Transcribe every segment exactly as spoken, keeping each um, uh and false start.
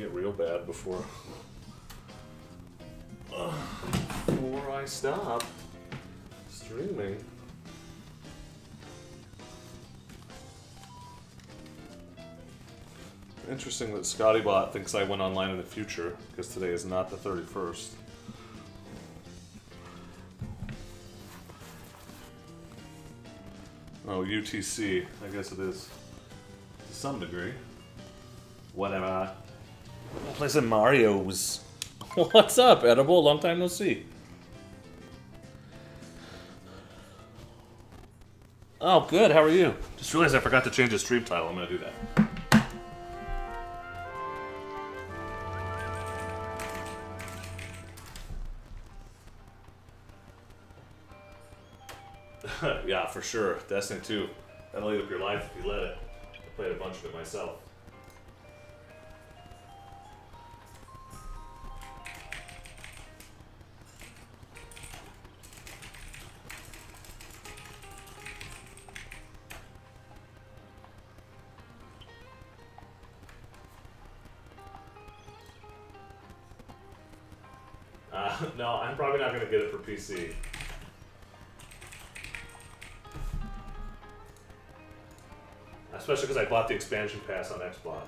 get real bad before uh, before I stop streaming. Interesting that ScottyBot thinks I went online in the future, because today is not the thirty-first. Oh, U T C. I guess it is. To some degree. Whatever. I'll play some Marios. What's up, Edible? Long time no see. Oh, good. How are you? Just realized I forgot to change the stream title. I'm gonna do that. Yeah, for sure. Destiny two. That'll eat up your life if you let it. I played a bunch of it myself. Uh, no, I'm probably not going to get it for P C. Especially because I bought the expansion pass on Xbox.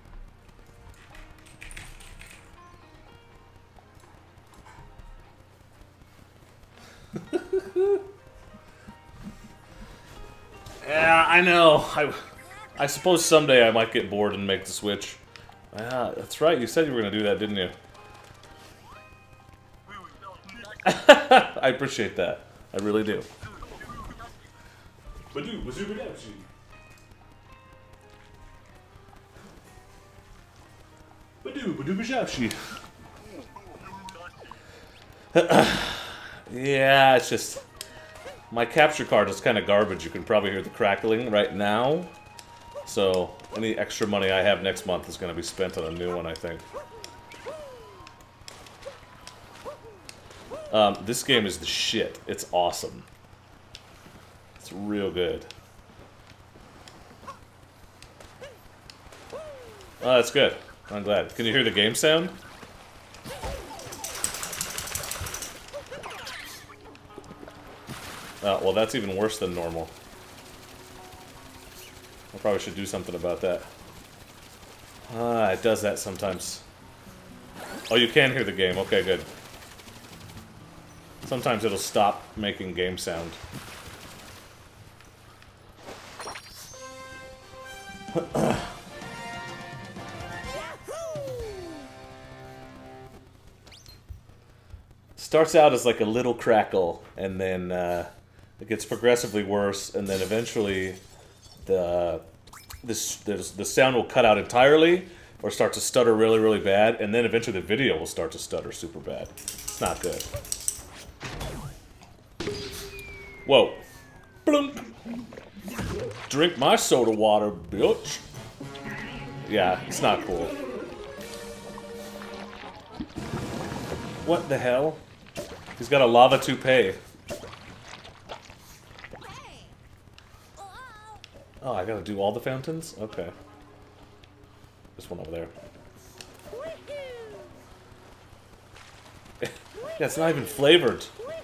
Yeah, I know. I, I suppose someday I might get bored and make the switch. Yeah, that's right. You said you were going to do that, didn't you? I appreciate that. I really do. Badoo, bazoo, badoo. Badoo, badoo, badoo. Yeah, it's just... My capture card is kind of garbage. You can probably hear the crackling right now. So, any extra money I have next month is going to be spent on a new one, I think. Um, this game is the shit. It's awesome. It's real good. Oh, that's good. I'm glad. Can you hear the game sound? Oh, well, that's even worse than normal. I probably should do something about that. Ah, it does that sometimes. Oh, you can hear the game. Okay, good. Sometimes it'll stop making game sound. Starts out as like a little crackle, and then uh, it gets progressively worse, and then eventually the this the sound will cut out entirely, or start to stutter really, really bad, and then eventually the video will start to stutter super bad. It's not good. Whoa. Blunk. Drink my soda water, bitch. Yeah, it's not cool. What the hell? He's got a lava toupee. Oh, I gotta do all the fountains? Okay. This one over there. Yeah, it's not even flavored.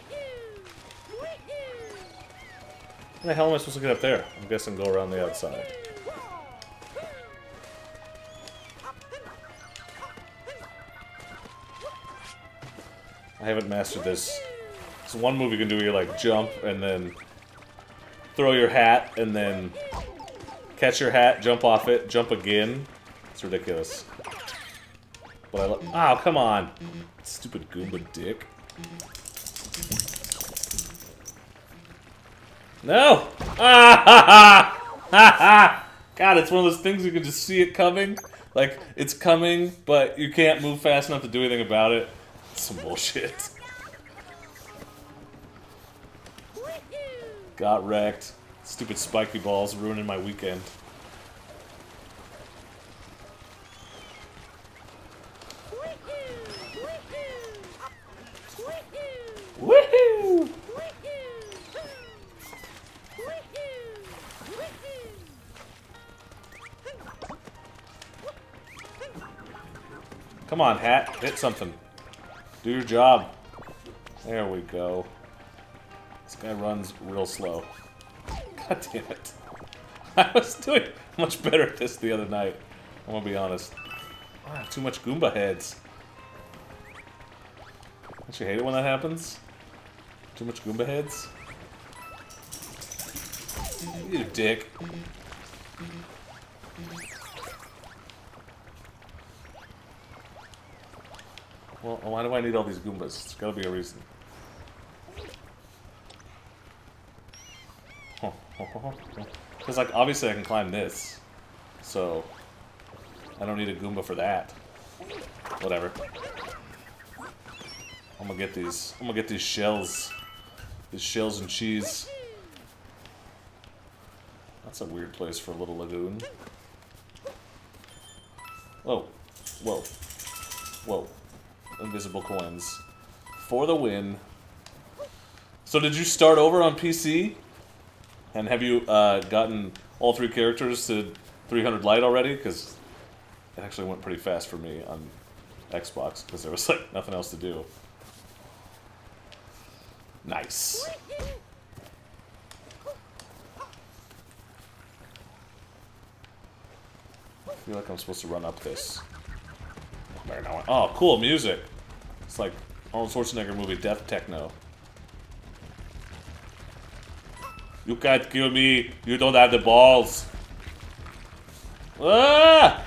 How the hell am I supposed to get up there? I'm guessing go around the outside. I haven't mastered this. It's one move you can do where you like jump and then throw your hat and then catch your hat, jump off it, jump again. It's ridiculous. But I love. Oh, come on. Stupid Goomba dick. No! Ah ha ha! Ha ha! God, it's one of those things you can just see it coming. Like, it's coming, but you can't move fast enough to do anything about it. It's some bullshit. Got wrecked. Stupid spiky balls ruining my weekend. Woohoo! Come on, hat. Hit something. Do your job. There we go. This guy runs real slow. God damn it. I was doing much better at this the other night. I'm gonna be honest. Wow, too much Goomba heads. Don't you hate it when that happens? Too much Goomba heads? You dick. Well, why do I need all these Goombas? There's gotta be a reason. Because, like, obviously I can climb this. So, I don't need a Goomba for that. Whatever. I'm gonna get these. I'm gonna get these shells. These shells and cheese. That's a weird place for a little lagoon. Whoa. Whoa. Whoa. Invisible coins. For the win. So did you start over on P C? And have you uh, gotten all three characters to three hundred light already? Because it actually went pretty fast for me on Xbox, because there was like nothing else to do. Nice. I feel like I'm supposed to run up this. Oh, cool music. It's like Arnold Schwarzenegger movie Death Techno. You can't kill me. You don't have the balls. Ah!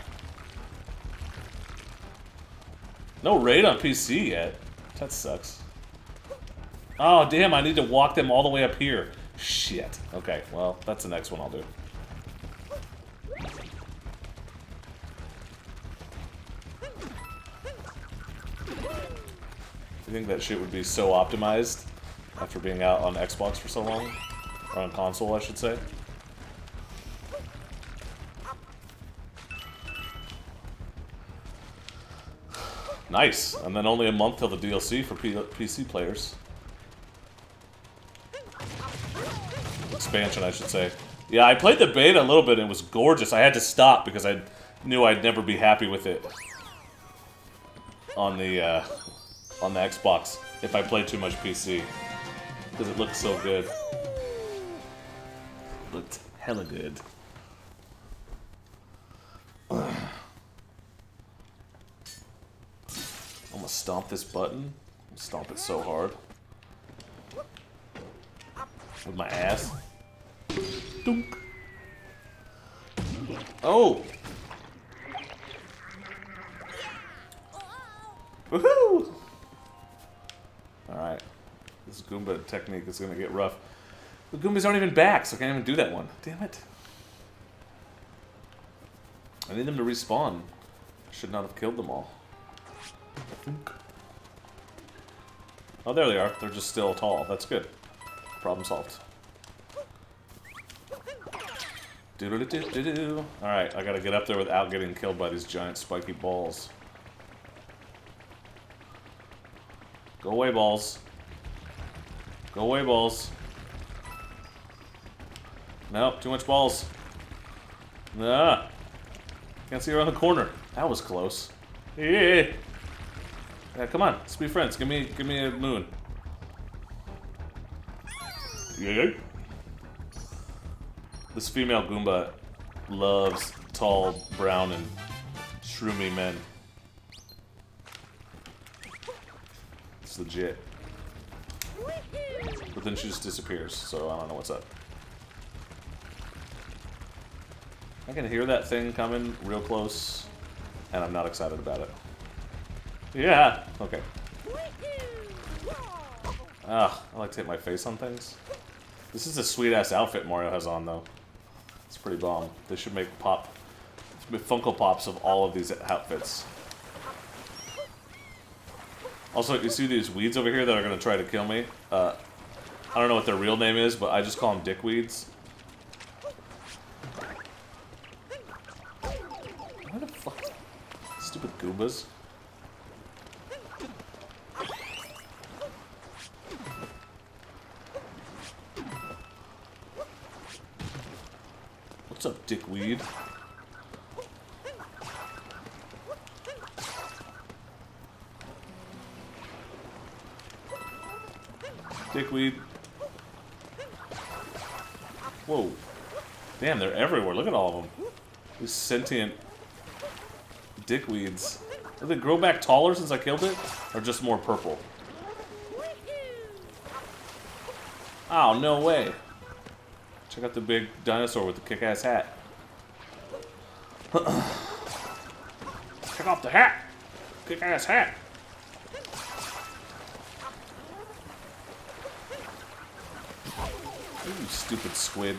No raid on P C yet. That sucks. Oh, damn, I need to walk them all the way up here. Shit. Okay, well, that's the next one I'll do. You think that shit would be so optimized after being out on Xbox for so long? Or on console, I should say. Nice. And then only a month till the D L C for P PC players. Expansion, I should say. Yeah, I played the beta a little bit and it was gorgeous. I had to stop because I knew I'd never be happy with it on the uh, on the Xbox if I played too much P C. Because it looked so good. It looked hella good. I'm gonna stomp this button. Stomp it so hard. With my ass. Dunk. Oh! Woohoo! Alright. This Goomba technique is gonna get rough. The Goombas aren't even back, so I can't even do that one. Damn it. I need them to respawn. I should not have killed them all. Oh, there they are. They're just still tall. That's good. Problem solved. Doo-doo-doo-doo-doo. Alright, I gotta get up there without getting killed by these giant spiky balls. Go away, balls. Go away, balls. Nope, too much balls. Ah. Can't see around the corner. That was close. Yeah. Yeah, come on, let's be friends. Give me, give me a moon. Yeah. This female Goomba loves tall, brown, and shroomy men. It's legit. But then she just disappears, so I don't know what's up. I can hear that thing coming real close, and I'm not excited about it. Yeah! Okay. Ah, I like to hit my face on things. This is a sweet-ass outfit Mario has on, though. It's pretty bomb. They should make pop... Funko Pops of all of these outfits. Also, you see these weeds over here that are going to try to kill me? Uh, I don't know what their real name is, but I just call them dickweeds. What the fuck? Stupid Goombas. What's up, dickweed? Dickweed. Whoa. Damn, they're everywhere. Look at all of them. These sentient dickweeds. Did they grow back taller since I killed it? Or just more purple? Oh, no way. Check out the big dinosaur with the kick-ass hat. Check out the hat! Kick-ass hat! You stupid squid.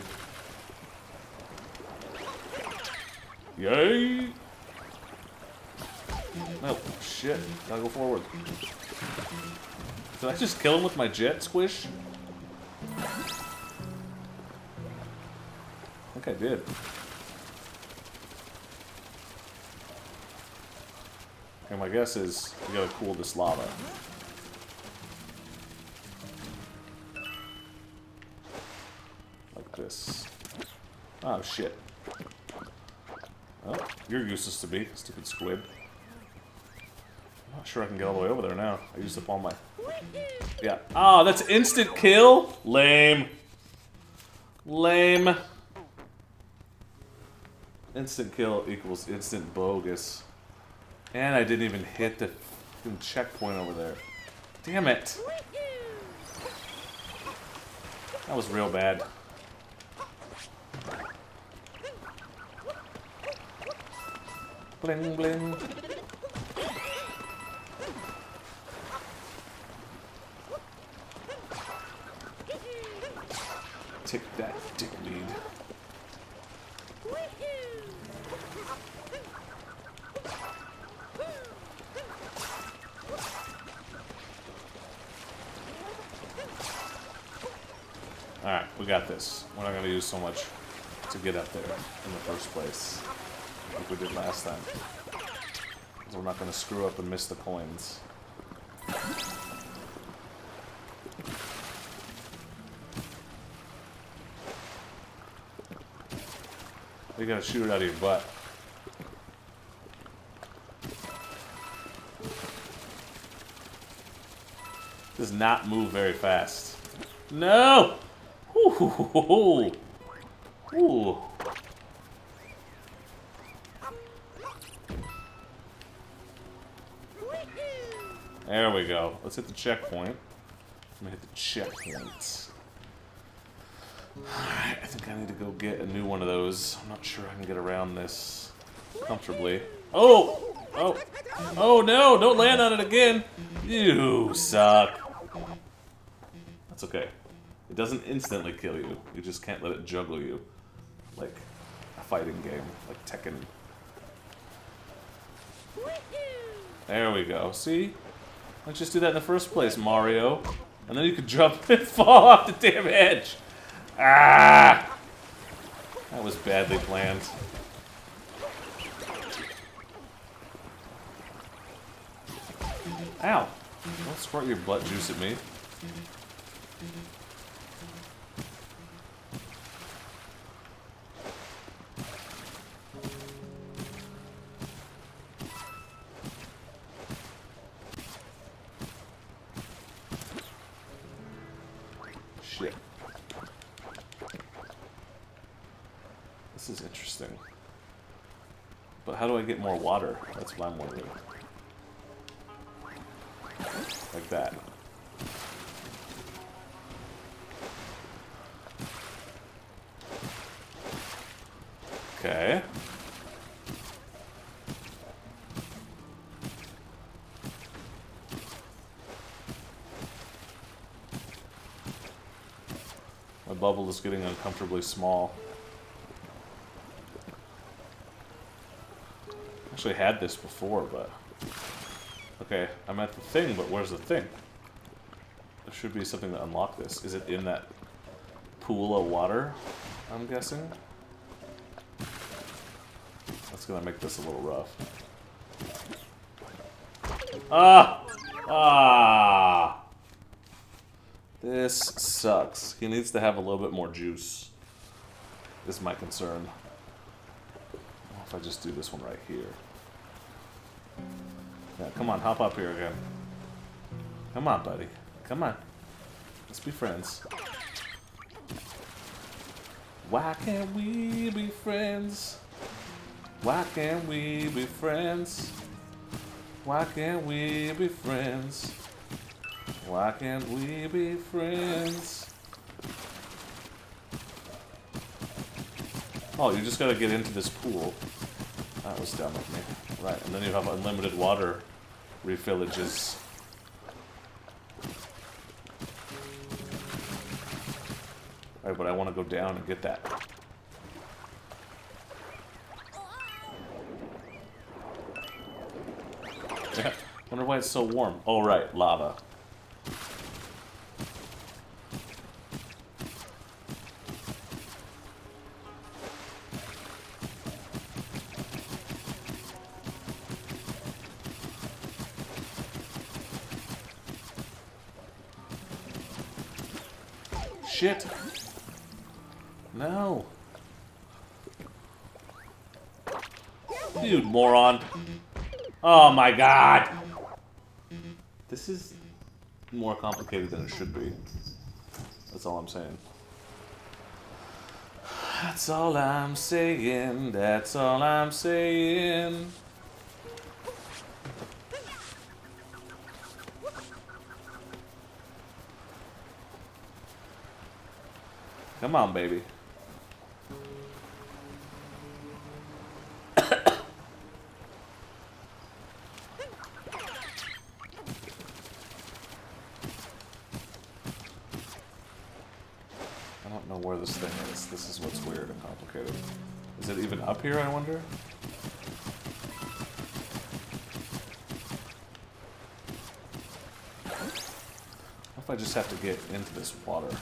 Yay! No, shit. Gotta go forward. Did I just kill him with my jet squish? I think I did. And my guess is we gotta cool this lava. Like this. Oh, shit. Oh, you're useless to me, stupid squid. I'm not sure I can get all the way over there now. I used up all my... Yeah. Oh, that's instant kill? Lame. Lame. Instant kill equals instant bogus. And I didn't even hit the fucking checkpoint over there. Damn it. That was real bad. Bling, bling. Take that, dickweed. Alright, we got this. We're not going to use so much to get up there in the first place, like we did last time. Because we're not going to screw up and miss the coins. You gotta shoot it out of your butt. Does not move very fast. No! Ooh. Ooh. There we go. Let's hit the checkpoint. Let me hit the checkpoint. Alright, I think I need to go get a new one of those. I'm not sure I can get around this comfortably. Oh! Oh! Oh no! Don't land on it again! You suck. That's okay. It doesn't instantly kill you. You just can't let it juggle you. Like a fighting game. Like Tekken. There we go. See? Let's just do that in the first place, Mario. And then you could jump and fall off the damn edge. Ah! That was badly planned. Ow! Don't squirt your butt juice at me. Shit. This is interesting. But how do I get more water? That's what I'm wondering. Like that. Okay. My bubble is getting uncomfortably small. Actually had this before, but... Okay, I'm at the thing, but where's the thing? There should be something to unlock this. Is it in that pool of water, I'm guessing? That's gonna make this a little rough. Ah! Ah! This sucks. He needs to have a little bit more juice. Is my concern. What if I just do this one right here? Yeah, come on, hop up here again. Come on, buddy. Come on. Let's be friends. Why can't we be friends? Why can't we be friends? Why can't we be friends? Why can't we be friends? Oh, you just gotta get into this pool. That was dumb of me. Right, and then you have unlimited water refillages. Alright, but I want to go down and get that. Yeah, wonder why it's so warm. Oh, right, lava. Shit. No. Dude, moron. Oh my god. This is more complicated than it should be. That's all I'm saying. That's all I'm saying. That's all I'm saying. Come on, baby. I don't know where this thing is. This is what's weird and complicated. Is it even up here, I wonder? What if I just have to get into this water?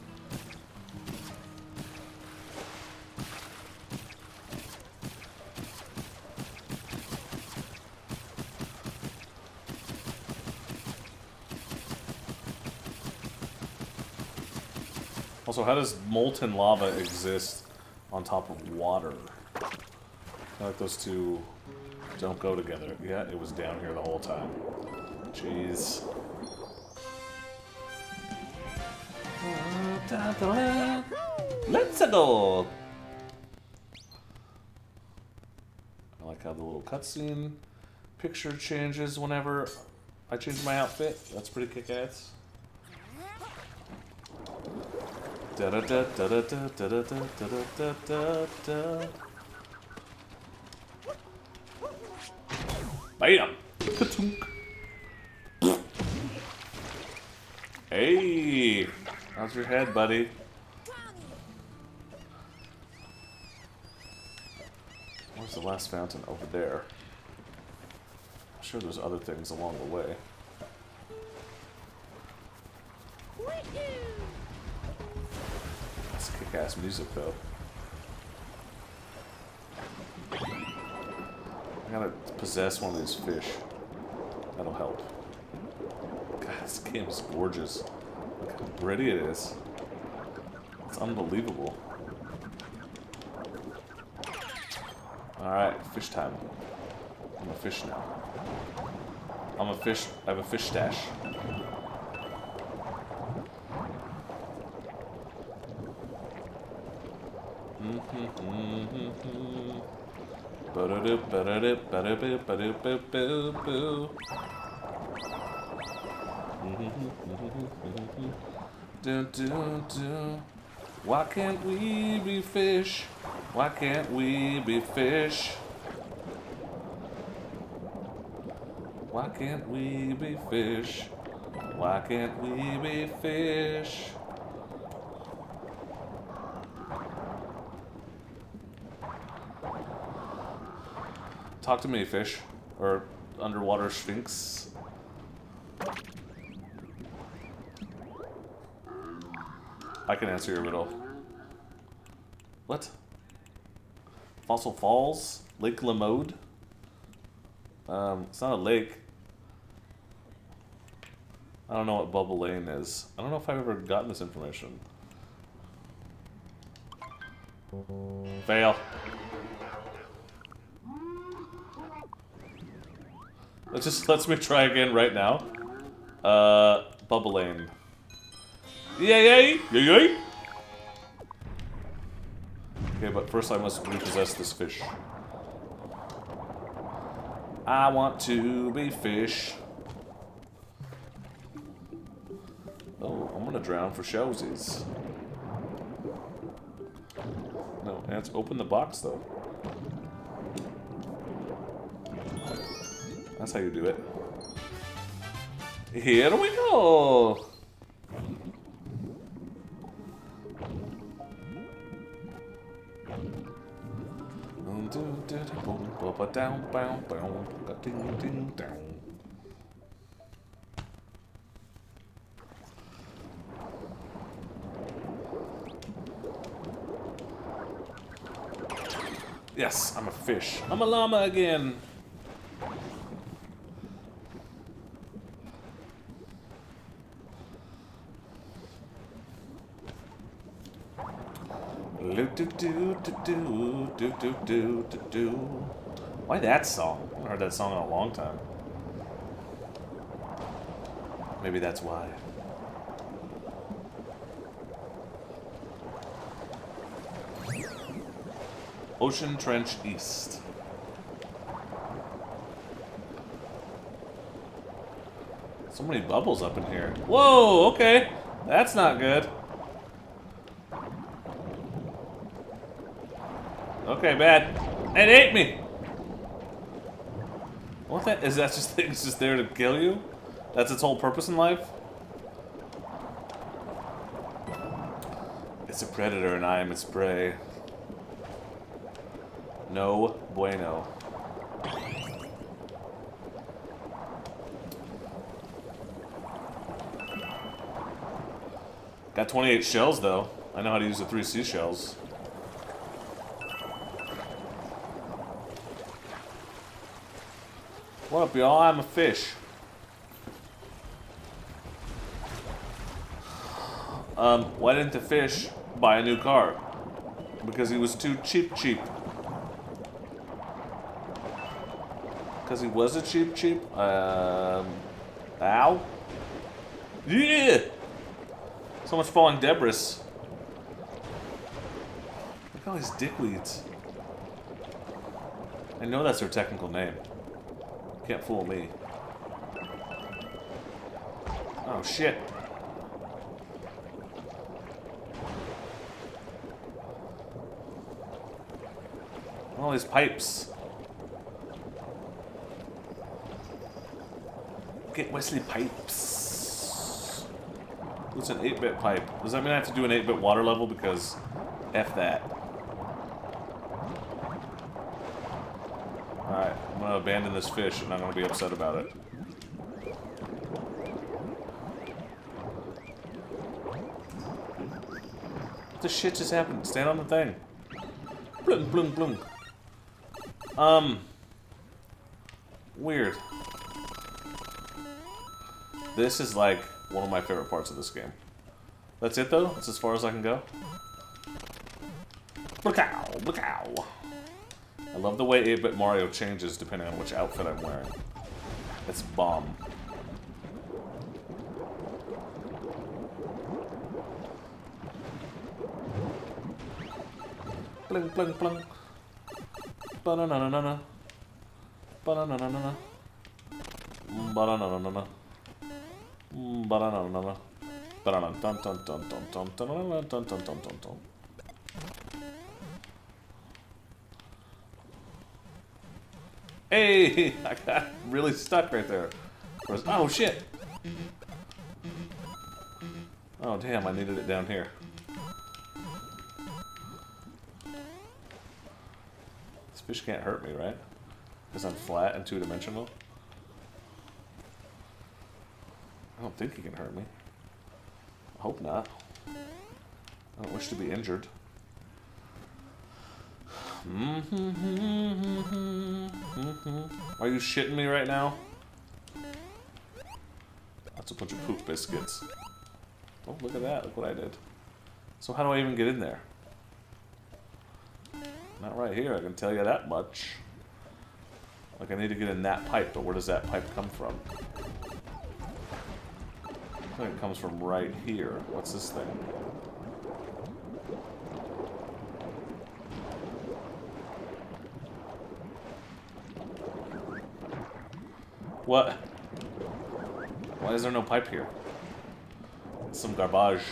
Also, how does molten lava exist on top of water? I feel like those two don't go together. Yeah, it was down here the whole time. Jeez. Let's go! I like how the little cutscene picture changes whenever I change my outfit. That's pretty kick-ass. Da da da da da da da da da da da. Bam! Hey! How's your head, buddy? Where's the last fountain? Over there. I'm sure there's other things along the way. That's kick-ass music, though. I gotta possess one of these fish. That'll help. God, this game is gorgeous. Look how pretty it is. It's unbelievable. Alright, fish time. I'm a fish now. I'm a fish. I have a fish stash. Why can't we be fish? Why can't we be fish? Why can't we be fish? Why can't we be fish? Talk to me, fish. Or underwater sphinx. I can answer your riddle. What? Fossil Falls? Lake Lamode? Um, it's not a lake. I don't know what Bubble Lane is. I don't know if I've ever gotten this information. Fail. It just lets me try again right now. Uh, Bubble Lane. Yay, yay! Yay, yay! Okay, but first I must repossess this fish. I want to be fish. Oh, I'm gonna drown for showsies. No, let's open the box though. That's how you do it. Here we go! Yes, I'm a fish. I'm a llama again. Do do do do do do do do do do. Why that song? I haven't heard that song in a long time. Maybe that's why. Ocean Trench East. So many bubbles up in here. Whoa, okay. That's not good. Okay, bad. It ate me! What that is that just it's just there to kill you? That's its whole purpose in life? It's a predator and I am its prey. No bueno. Got twenty-eight shells though. I know how to use the three seashells. What up, y'all? I'm a fish. Um, why didn't the fish buy a new car? Because he was too cheap cheap. Because he was a cheap cheap? Um, ow? Yeah! So much falling debris. Look at all these dickweeds. I know that's their technical name. Can't fool me. Oh shit. All these pipes. Get Wesley pipes. What's an eight bit pipe? Does that mean I have to do an eight bit water level? Because F that. Alright, I'm gonna abandon this fish and I'm gonna be upset about it. What the shit just happened? Stand on the thing. Blung, blung, blung. Um. Weird. This is like one of my favorite parts of this game. That's it though? That's as far as I can go? Blackow, blackow. I love the way eight bit Mario changes depending on which outfit I'm wearing. It's bomb. Bling, bling, bling. Ba-na-na-na-na-na. Ba-na-na-na-na-na. Ba-na-na-na-na-na. Ba-na-na-na-na-na. Ba-na-na-dun-dun-dun-dun-dun-dun-dun-dun-dun-dun-dun. Hey! I got really stuck right there. Oh, shit! Oh, damn, I needed it down here. This fish can't hurt me, right? Because I'm flat and two-dimensional? I don't think he can hurt me. I hope not. I don't wish to be injured. Are you shitting me right now? That's a bunch of poop biscuits. Oh, look at that. Look what I did. So how do I even get in there? Not right here, I can tell you that much. Like, I need to get in that pipe, but where does that pipe come from? I think it comes from right here. What's this thing? What? Why is there no pipe here? It's some garbage.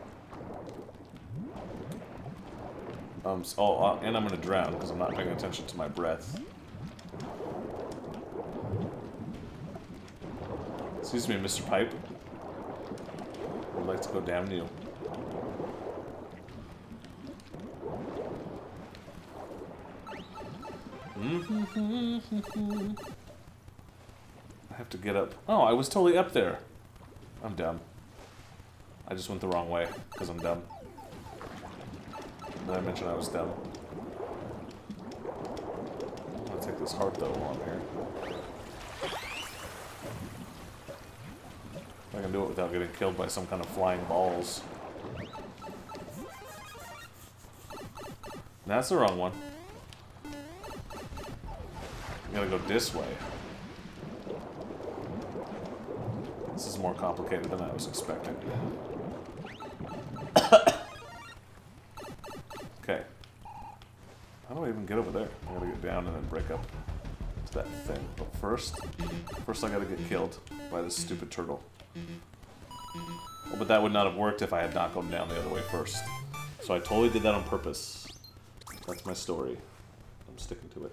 Um, so, oh, uh, and I'm gonna drown because I'm not paying attention to my breath. Excuse me, Mister Pipe. I would like to go down you. I have to get up. Oh, I was totally up there. I'm dumb. I just went the wrong way because I'm dumb. Did I mention I was dumb? I'm gonna take this heart though while I'm here. If I can do it without getting killed by some kind of flying balls. That's the wrong one. I gotta go this way. This is more complicated than I was expecting. Okay. How do I even get over there? I gotta get down and then break up to that thing. But first, first I gotta get killed by this stupid turtle. Well, but that would not have worked if I had not gone down the other way first. So I totally did that on purpose. That's my story. I'm sticking to it.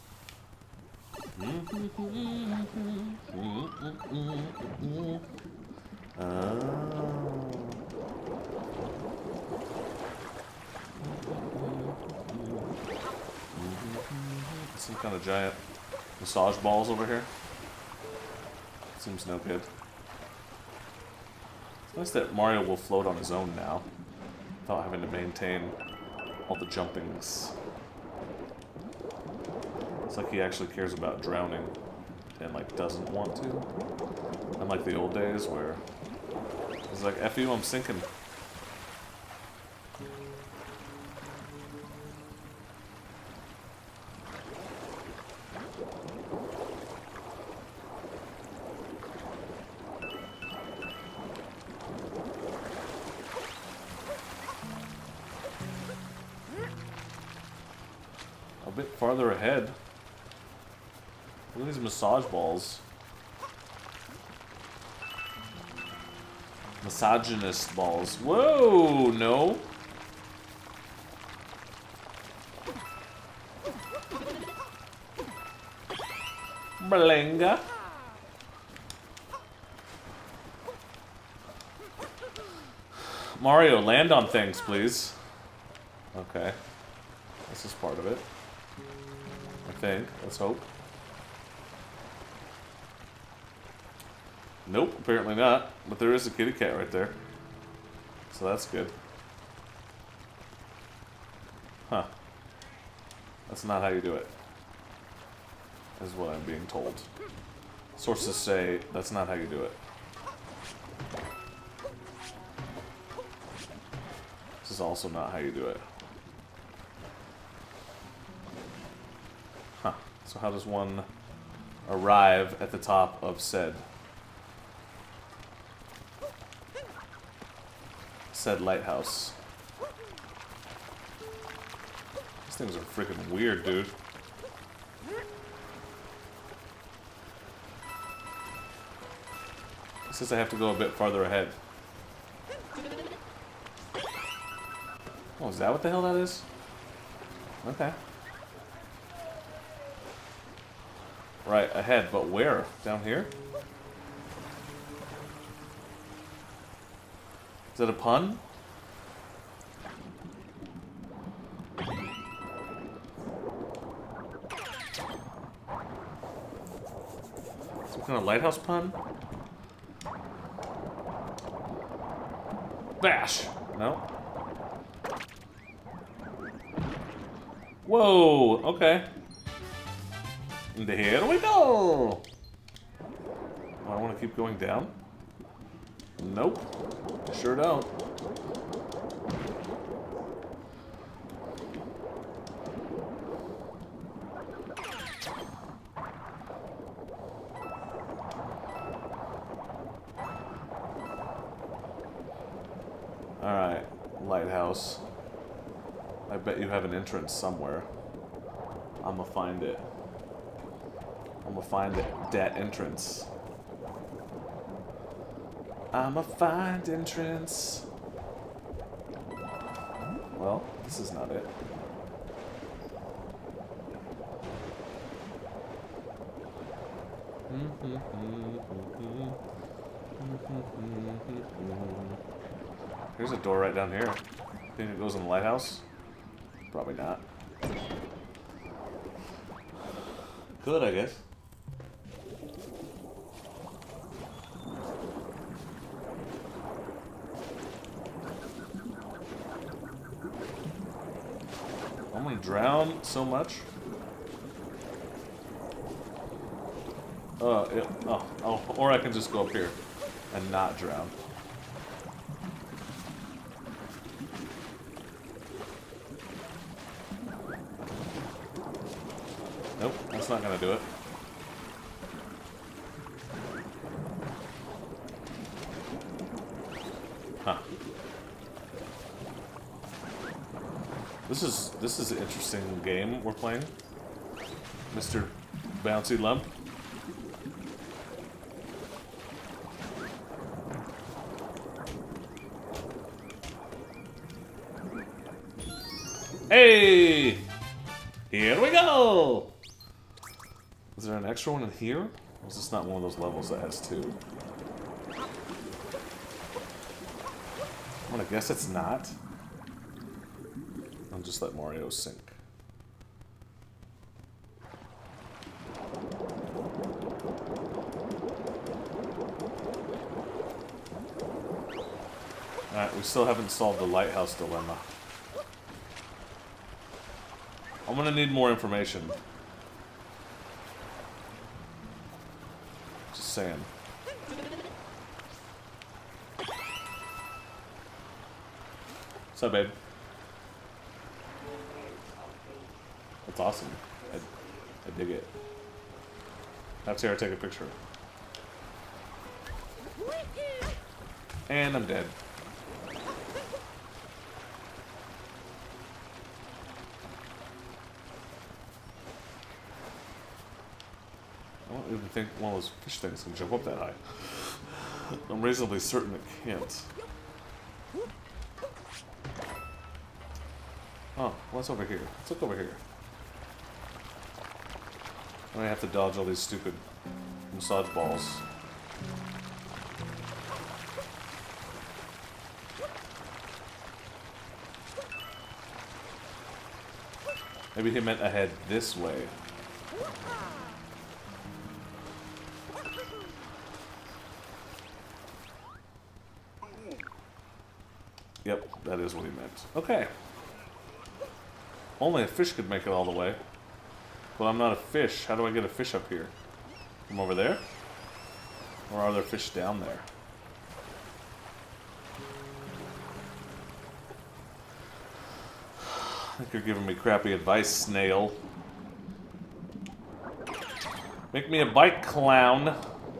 Oh. Some kind of giant massage balls over here. Seems no good. It's nice that Mario will float on his own now, without having to maintain all the jumpings. It's like he actually cares about drowning and like doesn't want to. Unlike the old days where he's like, F you, I'm sinking. A bit farther ahead. Look at these massage balls. Misogynist balls. Whoa, no. Blenga. Mario, land on things, please. Okay. This is part of it. I think. Let's hope. Nope, apparently not. But there is a kitty cat right there. So that's good. Huh. That's not how you do it. Is what I'm being told. Sources say that's not how you do it. This is also not how you do it. Huh. So how does one arrive at the top of said said lighthouse? These things are freaking weird, dude. It says I have to go a bit farther ahead. Oh, is that what the hell that is? Okay. Right, ahead, but where? Down here? Is that a pun? Some kind of lighthouse pun? Bash! No. Whoa, okay. And here we go! Oh, I want to keep going down? Nope. Sure don't. Alright, lighthouse. I bet you have an entrance somewhere. I'm gonna find it. I'm gonna find it, that entrance. I'm gonna find entrance. Well, this is not it. Here's a door right down here. Think it goes in the lighthouse? Probably not. Could, I guess. I'm gonna drown so much. Uh, it, oh, oh, or I can just go up here and not drown. Nope, that's not gonna do it. Huh. This is this is an interesting game we're playing, Mister Bouncy Lump. Hey! Here we go! Is there an extra one in here? Or is this not one of those levels that has two? I'm gonna guess it's not. I'll just let Mario sink. Alright, we still haven't solved the lighthouse dilemma. I'm gonna need more information. Just saying. What's up, babe? That's awesome. I, I dig it. Have Sarah take a picture. And I'm dead. I don't even think one of those fish things can jump up that high. I'm reasonably certain it can't. Oh, what's over here? Let's look over here. I have to dodge all these stupid massage balls. Maybe he meant ahead this way. Yep, that is what he meant. Okay. Only a fish could make it all the way. Well, I'm not a fish. How do I get a fish up here? From over there? Or are there fish down there? I think you're giving me crappy advice, snail. Make me a bike clown.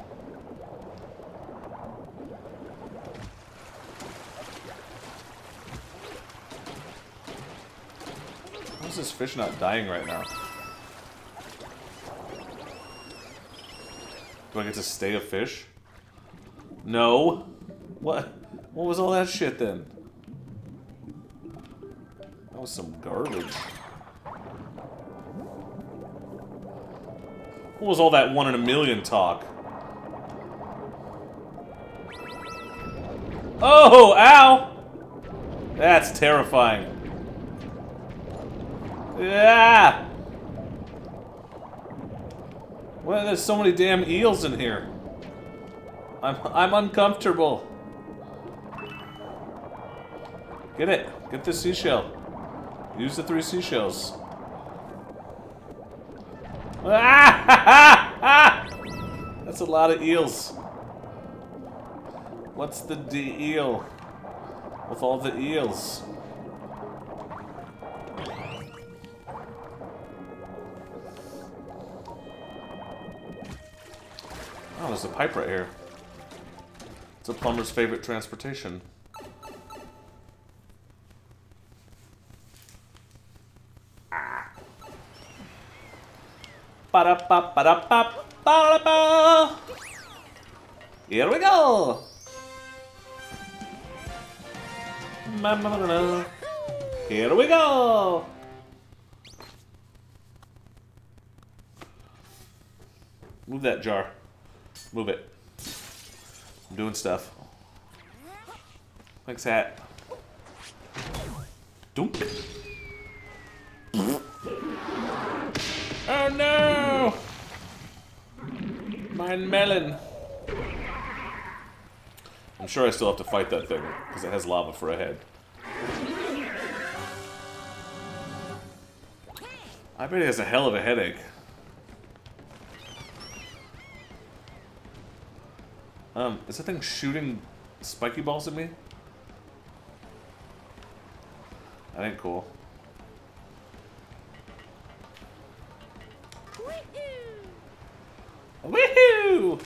Why is this fish not dying right now? Do I get to stay a fish? No. What? What was all that shit then? That was some garbage. What was all that one in a million talk? Oh, ow! That's terrifying. Yeah! Well, there's so many damn eels in here. I'm I'm uncomfortable. Get it. Get the seashell. Use the three seashells. Ah! That's a lot of eels. What's the deal with all the eels? Oh, there's a pipe right here. It's a plumber's favorite transportation. Ba-da-ba-ba-da-ba-ba-da-ba. Here we go. Here we go. Move that jar. Move it. I'm doing stuff. Thanks, hat. Doop. Oh no! My melon. I'm sure I still have to fight that thing, because it has lava for a head. I bet he has a hell of a headache. Um, is that thing shooting spiky balls at me? That ain't cool. Woohoo!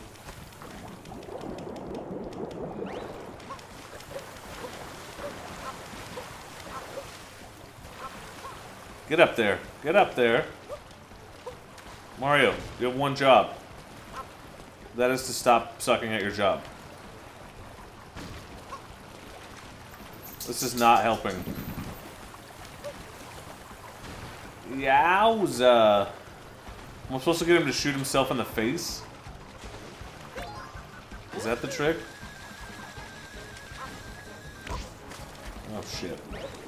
Get up there. Get up there. Mario, you have one job. That is to stop sucking at your job. This is not helping. Yowza. Am I supposed to get him to shoot himself in the face? Is that the trick? Oh shit.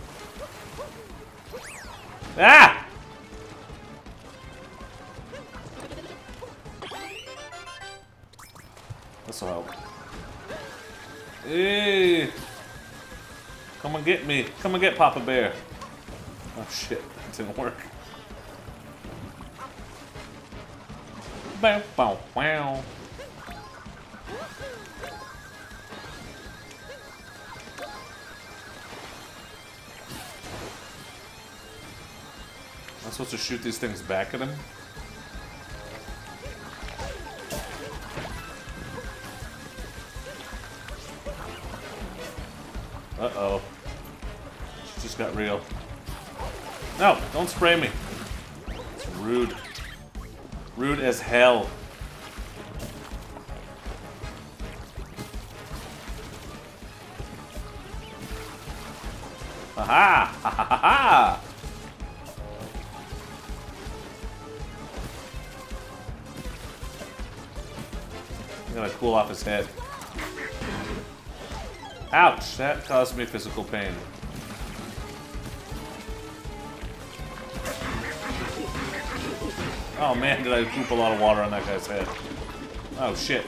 Ah! This'll help. Hey! Come and get me. Come and get Papa Bear. Oh shit, that didn't work. Bow, bow, wow. I'm supposed to shoot these things back at him? Uh-oh. She just got real. No, don't spray me. It's rude. Rude as hell. Aha! Ha ha ha ha! I'm gonna cool off his head. Ouch! That caused me physical pain. Oh man, did I poop a lot of water on that guy's head. Oh shit.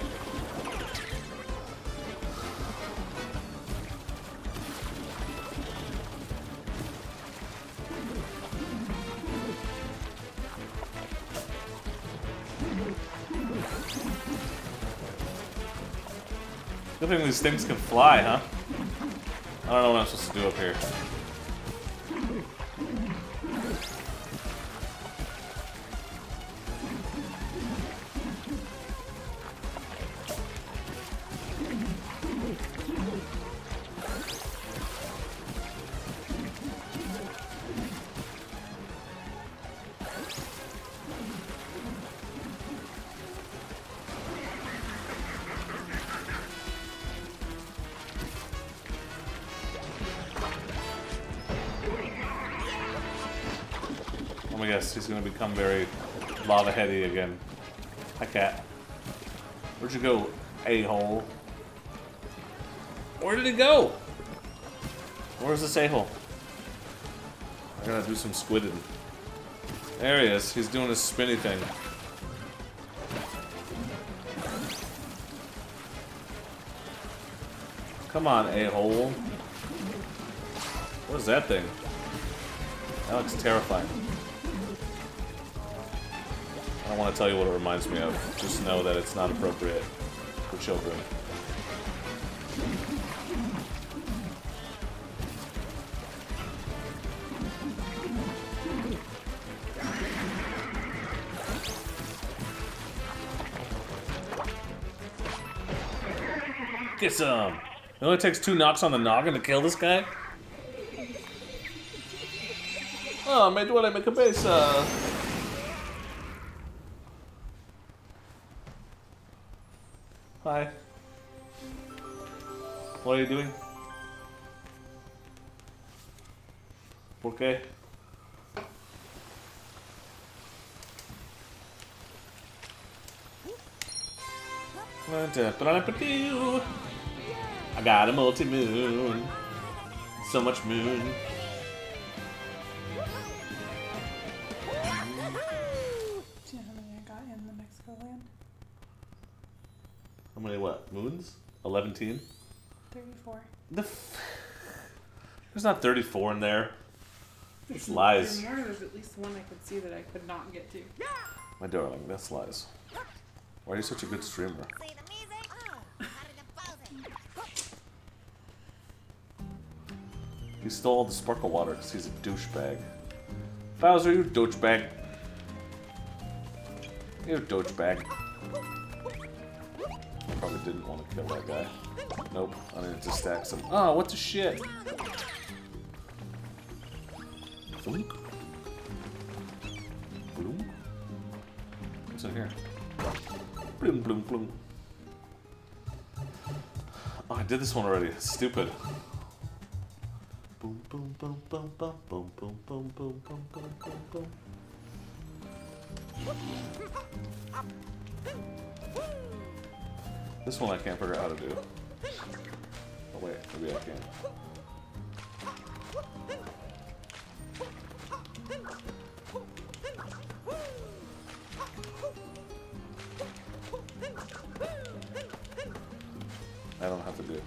Good thing these things can fly, huh? I don't know what I'm supposed to do up here. I guess he's gonna become very lava-heady again. Hi, cat. Where'd you go, a-hole? Where did he go? Where's this a-hole? I gotta do some squidding. There he is. He's doing his spinny thing. Come on, a-hole. What is that thing? That looks terrifying. I don't want to tell you what it reminds me of. Just know that it's not appropriate for children. Get some! It only takes two knocks on the noggin to kill this guy? Oh, me duele mi cabeza. Hi. What are you doing? ¿Por qué? I got a multi-moon. So much moon. Do you know how many I got in the Mexico land? How many what? Moons? eleven? thirty-four. The f There's not thirty-four in there. It's There's lies. more. There's at least one I could see that I could not get to. My darling, that's lies. Why are you such a good streamer? He stole all the sparkle water because he's a douchebag. Bowser, you douchebag. You douchebag. I probably didn't want to kill that guy. Nope, I needed to stack some. Oh, what the shit? Bloom? Bloom? What's in here? Bloom, bloom, bloom. Oh, I did this one already. It's stupid. Boom, boom, boom, boom, boom, boom, boom, boom, boom, boom, boom, boom, boom. This one I can't figure out how to do. Oh wait, maybe I can. I don't have to do.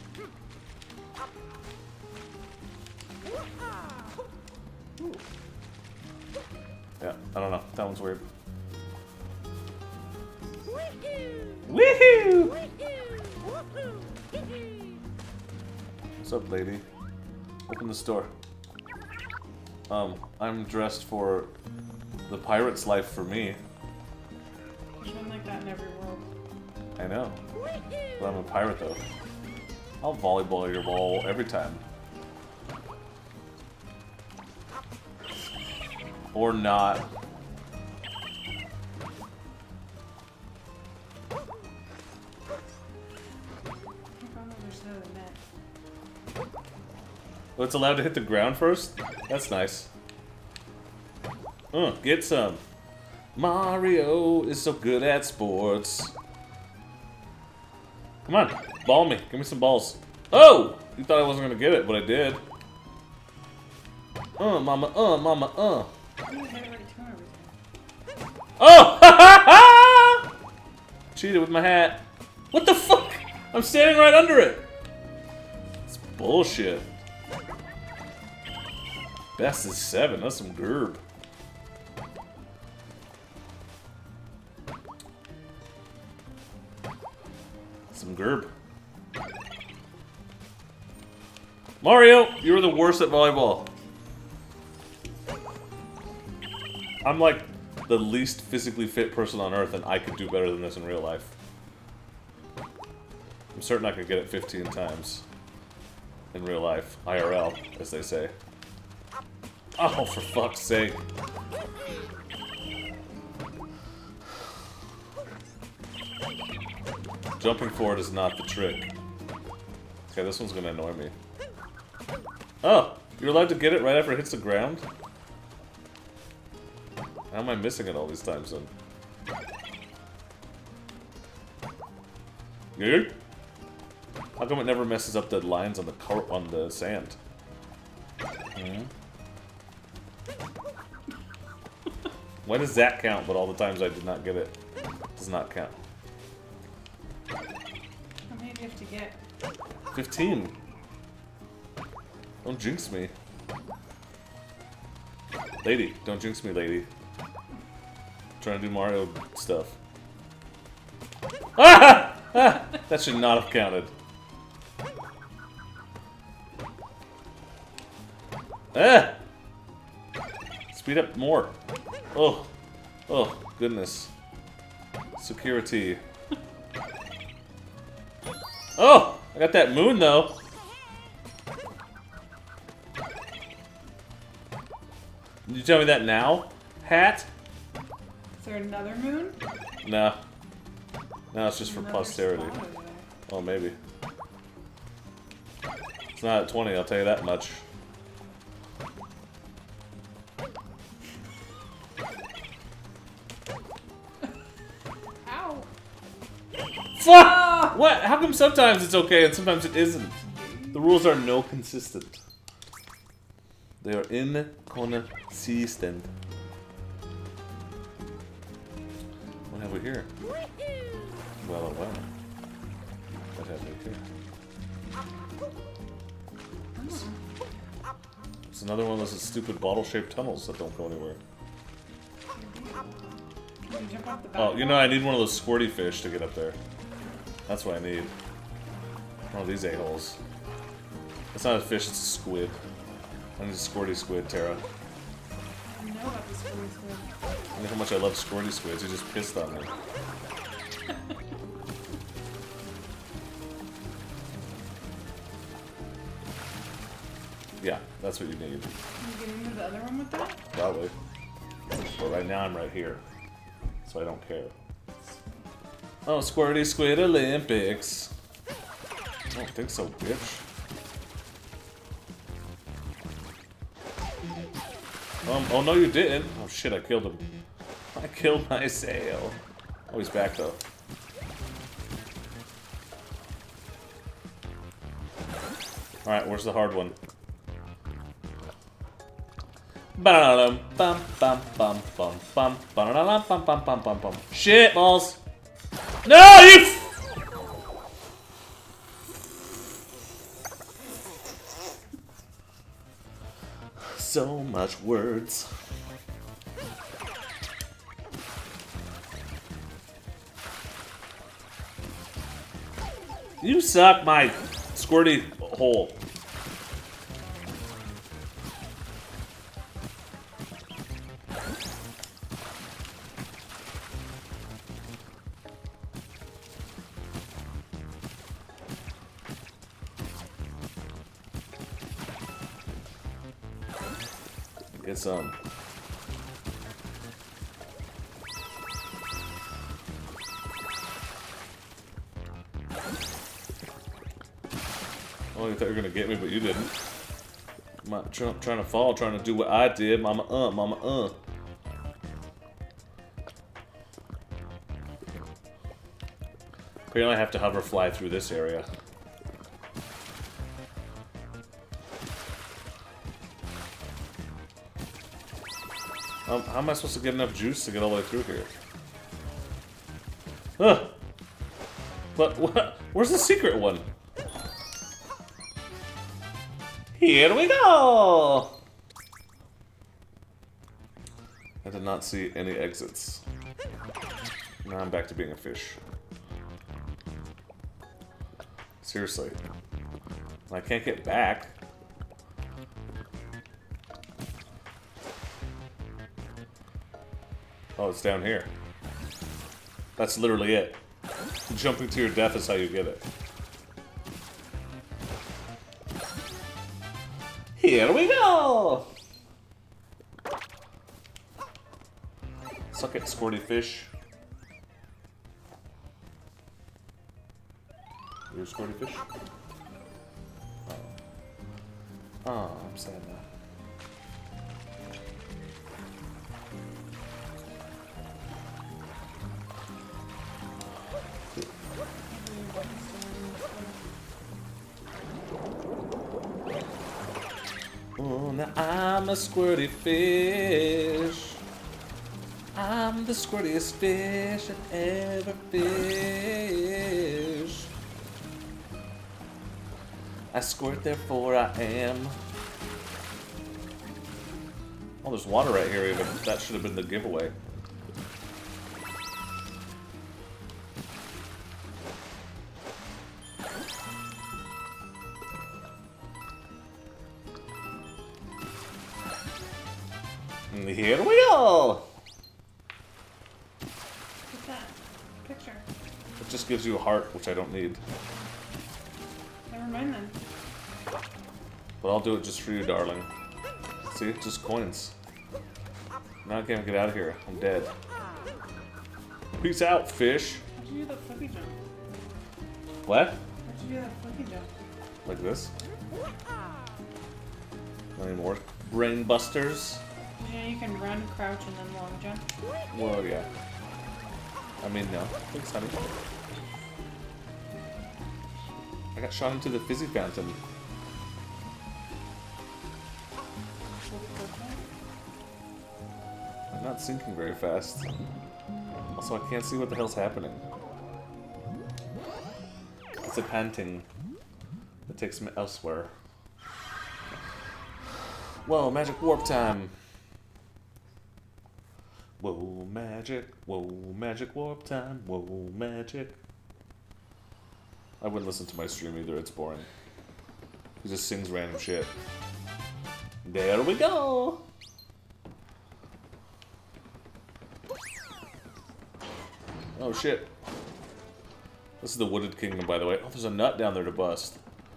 Yeah, I don't know. That one's weird. Woohoo! What's up, lady? Open the store. Um, I'm dressed for the pirate's life for me. There's one like that in every world. I know. But I'm a pirate, though. I'll volleyball your ball every time. Or not. Oh, it's allowed to hit the ground first? That's nice. Uh, get some. Mario is so good at sports. Come on, ball me. Give me some balls. Oh! You thought I wasn't gonna get it, but I did. Uh, mama, uh, mama, uh. Oh! Cheated with my hat. What the fuck? I'm standing right under it. It's bullshit. Best is seven. That's some gerb. Some gerb. Mario, you were the worst at volleyball. I'm like the least physically fit person on earth, and I could do better than this in real life. I'm certain I could get it fifteen times in real life. I R L, as they say. Oh, for fuck's sake. Jumping forward is not the trick. Okay, this one's gonna annoy me. Oh! You're allowed to get it right after it hits the ground? How am I missing it all these times then? Good? How come it never messes up the lines on the car on the sand? Mm-hmm. Why does that count, but all the times I did not get it does not count? How many do you have to get? fifteen. Don't jinx me. Lady, don't jinx me, lady. I'm trying to do Mario stuff. Ah! Ah! That should not have counted. Ah! Speed up more. Oh. Oh, goodness. Security. Oh! I got that moon, though. Did you tell me that now? Hat? Is there another moon? No. No, it's just for Another posterity. spot over there. Oh, maybe. It's not at twenty, I'll tell you that much. Ow! Fuck! What? How come sometimes it's okay and sometimes it isn't? The rules are no consistent. They are inconsistent. What have we here? Well, oh, well. What have we here? It's another one of those stupid bottle-shaped tunnels that don't go anywhere. You jump off the back Oh, you know, wall? I need one of those squirty fish to get up there. That's what I need. One of these a-holes. It's not a fish, it's a squid. I need a squirty squid, Tara. I know about the squid squid. You know how much I love squirty squids, you just pissed on me. Yeah, that's what you need. Can you get into the other one with that? Probably. But right now I'm right here. So I don't care. Oh, Squirty Squid Olympics. I don't think so, bitch. Um, oh no you didn't. Oh shit, I killed him. I killed myself. Oh, he's back though. Alright, where's the hard one? Ba-da-dum, bum, bum, bum, bum, bum, ba-da-dum, bum, bum, bum, bum, bum. Shit balls! No, you f- So much words. You suck my squirty hole. Get some. Oh, you thought you were gonna get me, but you didn't. I'm not try trying to fall, trying to do what I did. Mama, uh, mama, uh. Apparently, I have to hover fly through this area. Um, how am I supposed to get enough juice to get all the way through here? Ugh! But what? Where's the secret one? Here we go! I did not see any exits. Now I'm back to being a fish. Seriously. I can't get back. Oh, it's down here. That's literally it. Jumping to your death is how you get it. Here we go! Suck it, squirty fish. You're a squirty fish? Oh. Oh, I'm sad now. Oh, now I'm a squirty fish. I'm the squirtiest fish that ever fished. I squirt, therefore I am. Oh, there's water right here even. That should have been the giveaway. And here we go! What's that? Picture. It just gives you a heart, which I don't need. Never mind then. But I'll do it just for you, darling. See? Just coins. Now I can't get out of here. I'm dead. Peace out, fish. I'm How'd you do the flippy jump? What? How'd you do that flippy jump? Like this? Not anymore. Brain busters. Yeah, you can run, crouch, and then long jump. Well, yeah. I mean, no. Thanks, honey. I got shot into the fizzy fountain. I'm not sinking very fast. Also, I can't see what the hell's happening. It's a panting that takes me elsewhere. Whoa, magic warp time! Whoa, magic. Whoa, magic warp time. Whoa, magic. I wouldn't listen to my stream either, it's boring. He just sings random shit. There we go! Oh shit. This is the Wooded Kingdom, by the way. Oh, there's a nut down there to bust.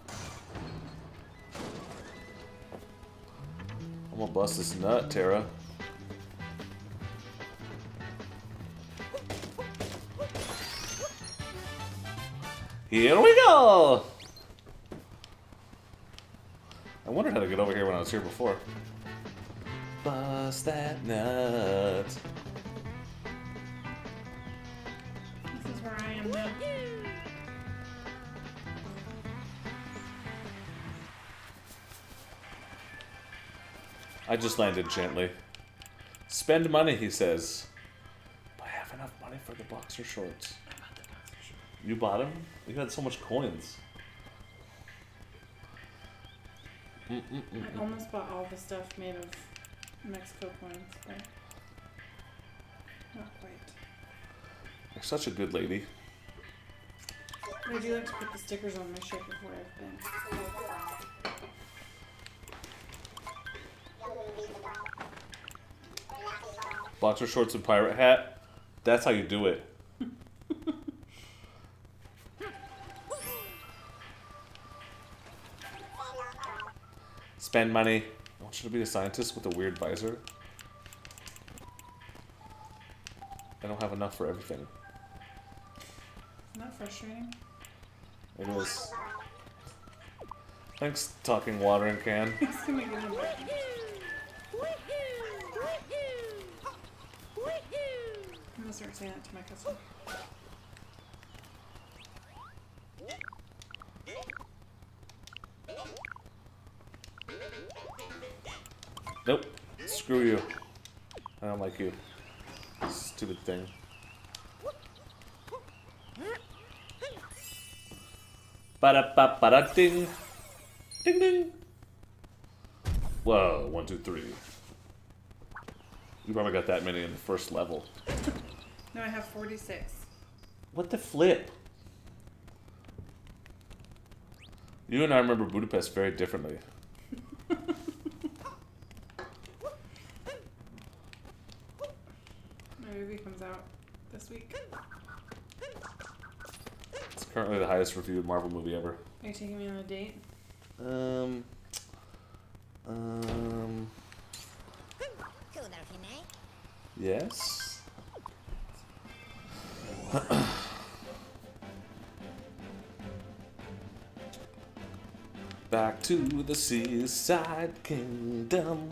I'm gonna bust this nut, Terra. Here we go! I wondered how to get over here when I was here before. Bust that nut. This is where I am now. I just landed gently. Spend money, he says. But I have enough money for the boxer shorts. I bought the boxer shorts. You bought them? You had so much coins. Mm -mm -mm I almost bought all the stuff made of Mexico coins, but not quite. You're such a good lady. But I do like to put the stickers on my shirt before I've been. Boxer shorts and pirate hat. That's how you do it. Spend money. I want you to be a scientist with a weird visor. I don't have enough for everything. Isn't that frustrating? It is. Thanks, talking watering can. It's gonna get in there. I'm gonna start saying that to my cousin. Nope. Screw you. I don't like you. Stupid thing. Ba-da-ba-ba-da-ding. Ding ding. Whoa, one, two, three. You probably got that many in the first level. No, I have forty-six. What the flip? You and I remember Budapest very differently. My movie comes out this week. It's currently the highest reviewed Marvel movie ever. Are you taking me on a date? Um. Um. Yes. Back to the seaside kingdom.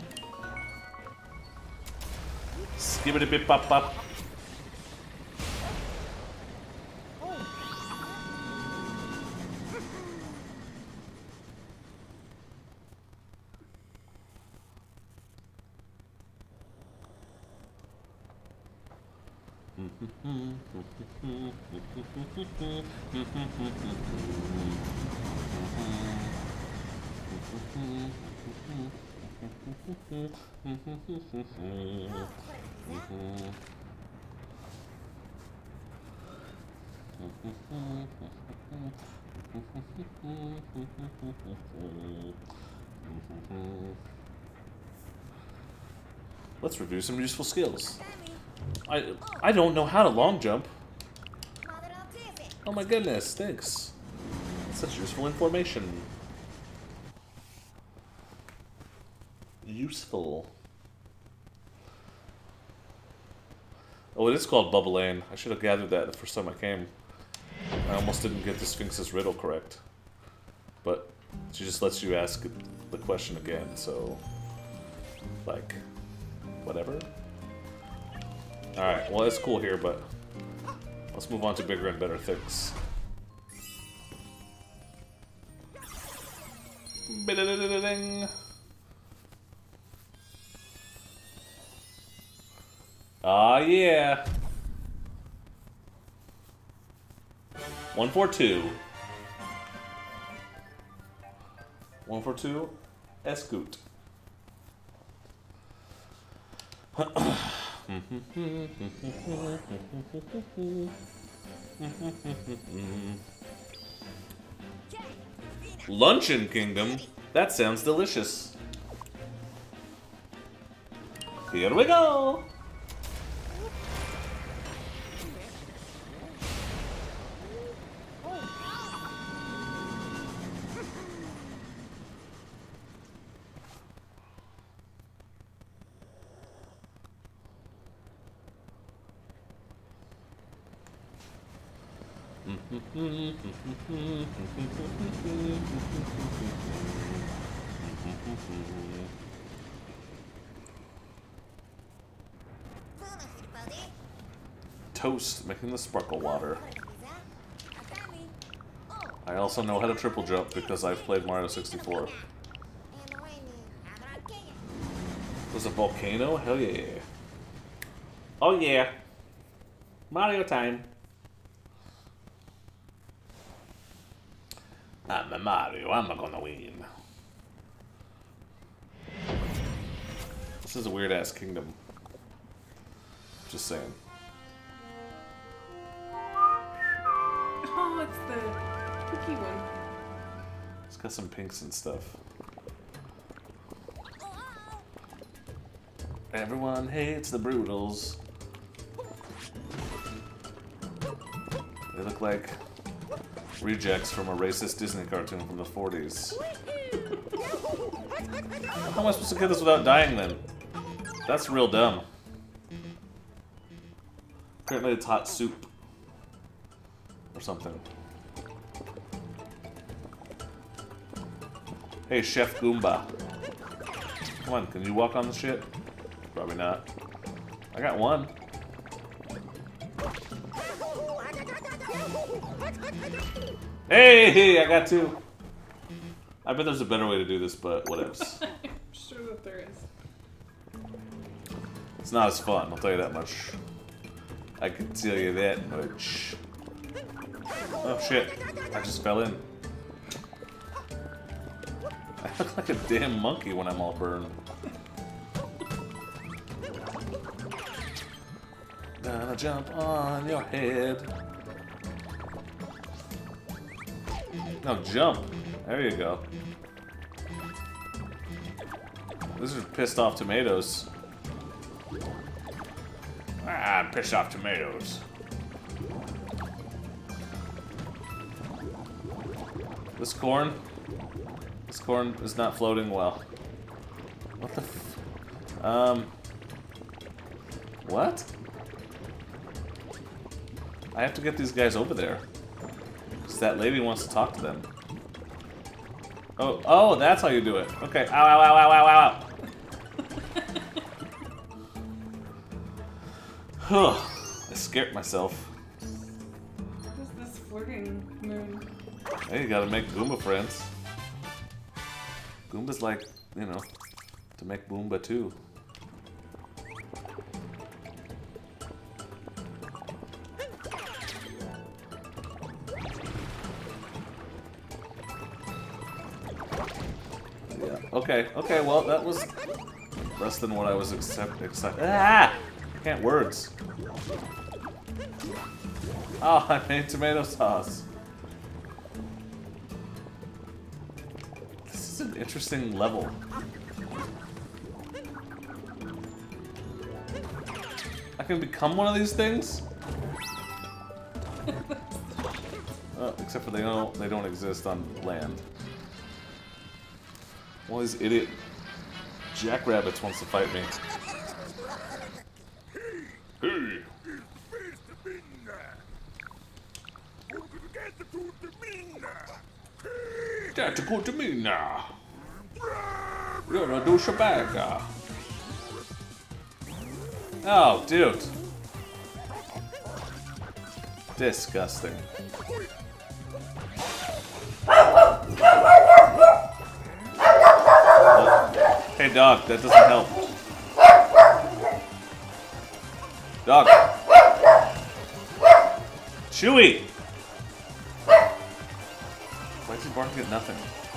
Skibbity bip bop bop. Let's review some useful skills. I I don't know how to long jump. Oh my goodness, thanks. Such useful information. Useful. Oh, it is called Bubble Lane. I should have gathered that the first time I came. I almost didn't get the Sphinx's riddle correct. But she just lets you ask the question again, so... Like... Whatever? Alright, well it's cool here, but... Let's move on to bigger and better things. Ba-da-da-da-da-ding. Ah, yeah. One four two. One four two. Escoot. Luncheon Kingdom? That sounds delicious. Here we go! Toast, making the sparkle water. I also know how to triple jump because I've played Mario sixty-four. There's a volcano? Hell yeah. Oh yeah. Mario time. I'm a Mario, I'm gonna win. This is a weird ass kingdom. Just saying. Oh, it's the cookie one. It's got some pinks and stuff. Everyone hates the Brutals. They look like rejects from a racist Disney cartoon from the forties. How am I supposed to get this without dying then? That's real dumb. Apparently it's hot soup. Or something. Hey, Chef Goomba. Come on, can you walk on the shit? Probably not. I got one. Hey, I got two. I bet there's a better way to do this, but whatevs. I'm sure that there is. It's not as fun, I'll tell you that much. I can tell you that much. Oh shit, I just fell in. I look like a damn monkey when I'm all burned. Gonna jump on your head. No, jump. There you go. These are pissed off tomatoes. Ah, I'm pissed off tomatoes. This corn? This corn is not floating well. What the f... Um... What? I have to get these guys over there. Because that lady wants to talk to them. Oh, oh, that's how you do it. Okay. Ow, ow, ow, ow, ow, ow. I scared myself. Who's this flirting moon? Hey, you gotta make Goomba friends. Goomba's like, you know, to make Boomba too. Yeah. Okay. Okay. Well, that was less than what I was accept excited. Ah! Can't words. Oh, I made tomato sauce. This is an interesting level. I can become one of these things? Oh, except for they don't they don't exist on land. One of these idiot jackrabbits wants to fight me. Hey, That's good to me now. You're a douchebag. Oh, dude. Disgusting. Hey, dog, that doesn't help. Dog. Chewy! Why is he barking at nothing?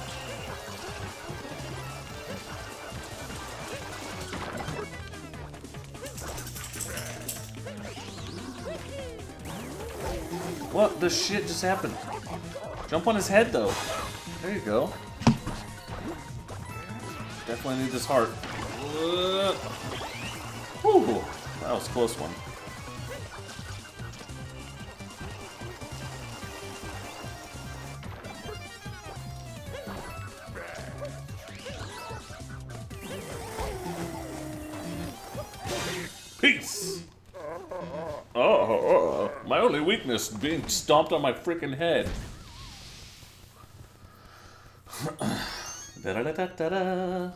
What the shit just happened? Jump on his head, though. There you go. Definitely need this heart. Uh, whew, that was a close one. Peace! Oh, oh, oh, my only weakness being stomped on my freaking head. Da da da da da da.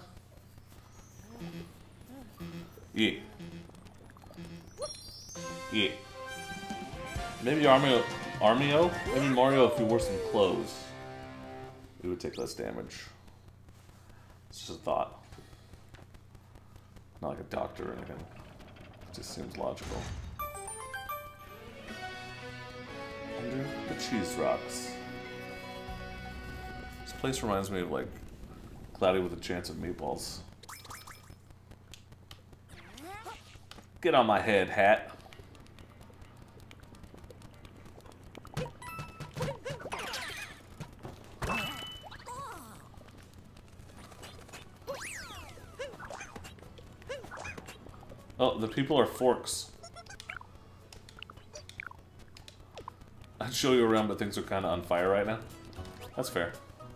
Yeah. Yeah. Maybe Armio, Armio? Maybe Mario if he wore some clothes. He would take less damage. It's just a thought. Not like a doctor or anything. It just seems logical. Under the cheese rocks. This place reminds me of like Cloudy with a Chance of Meatballs. Get on my head, hat. Oh, the people are forks. I'd show you around, but things are kind of on fire right now. That's fair.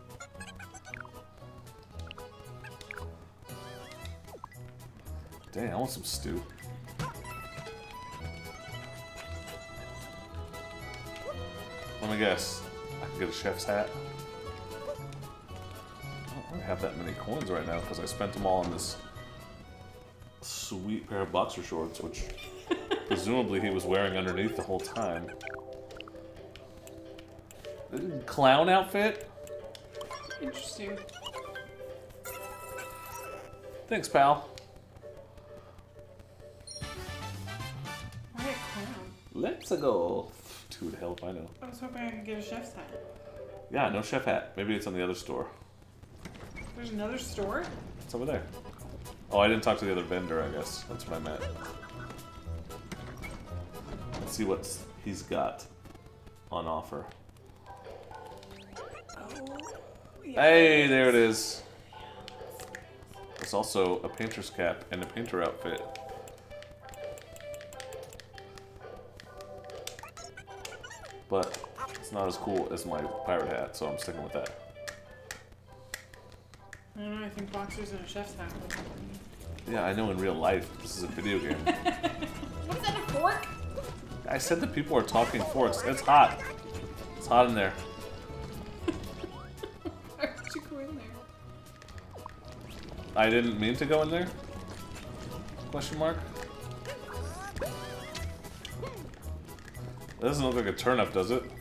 Dang, I want some stew. Let me guess. I can get a chef's hat. I don't really have that many coins right now because I spent them all on this sweet pair of boxer shorts, which presumably he was wearing underneath the whole time. Clown outfit? Interesting. Thanks, pal. Why a clown? Let's go. Who the hell if I know? I was hoping I could get a chef's hat. Yeah, no chef hat. Maybe it's on the other store. There's another store? It's over there. Oh, I didn't talk to the other vendor, I guess. That's what I meant. Let's see what he's got on offer. Oh, yes. Hey, there it is. There's also a painter's cap and a painter outfit. But it's not as cool as my pirate hat, so I'm sticking with that. I don't know, I think boxers and a chef's hat. Yeah, I know in real life. This is a video game. What's that, a fork? I said that people are talking forks. It's hot. It's hot in there. Why would you go in there? I didn't mean to go in there? Question mark? That doesn't look like a turnip, does it?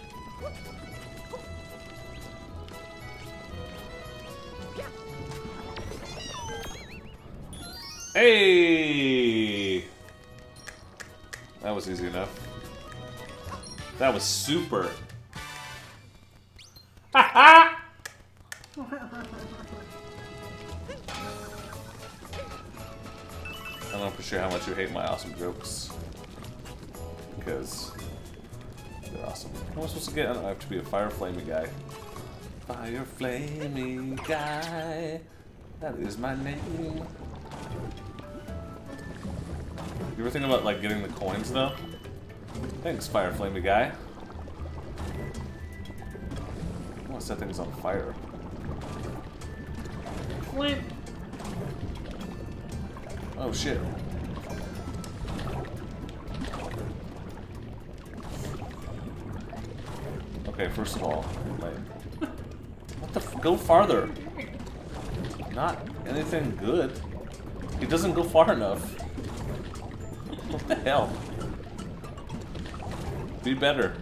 Hey! That was easy enough. That was super. Ha ha! I don't know for sure how much you hate my awesome jokes. Because they're awesome. How am I supposed to get? I, don't, I have to be a fire flamey guy. Fire flamey guy. That is my name. You ever think about like getting the coins though? Thanks, fire flamey guy. I want to set things on fire. Flint. Oh shit. Okay, first of all, like, what the f- go farther. Not anything good. He doesn't go far enough. What the hell? Be better.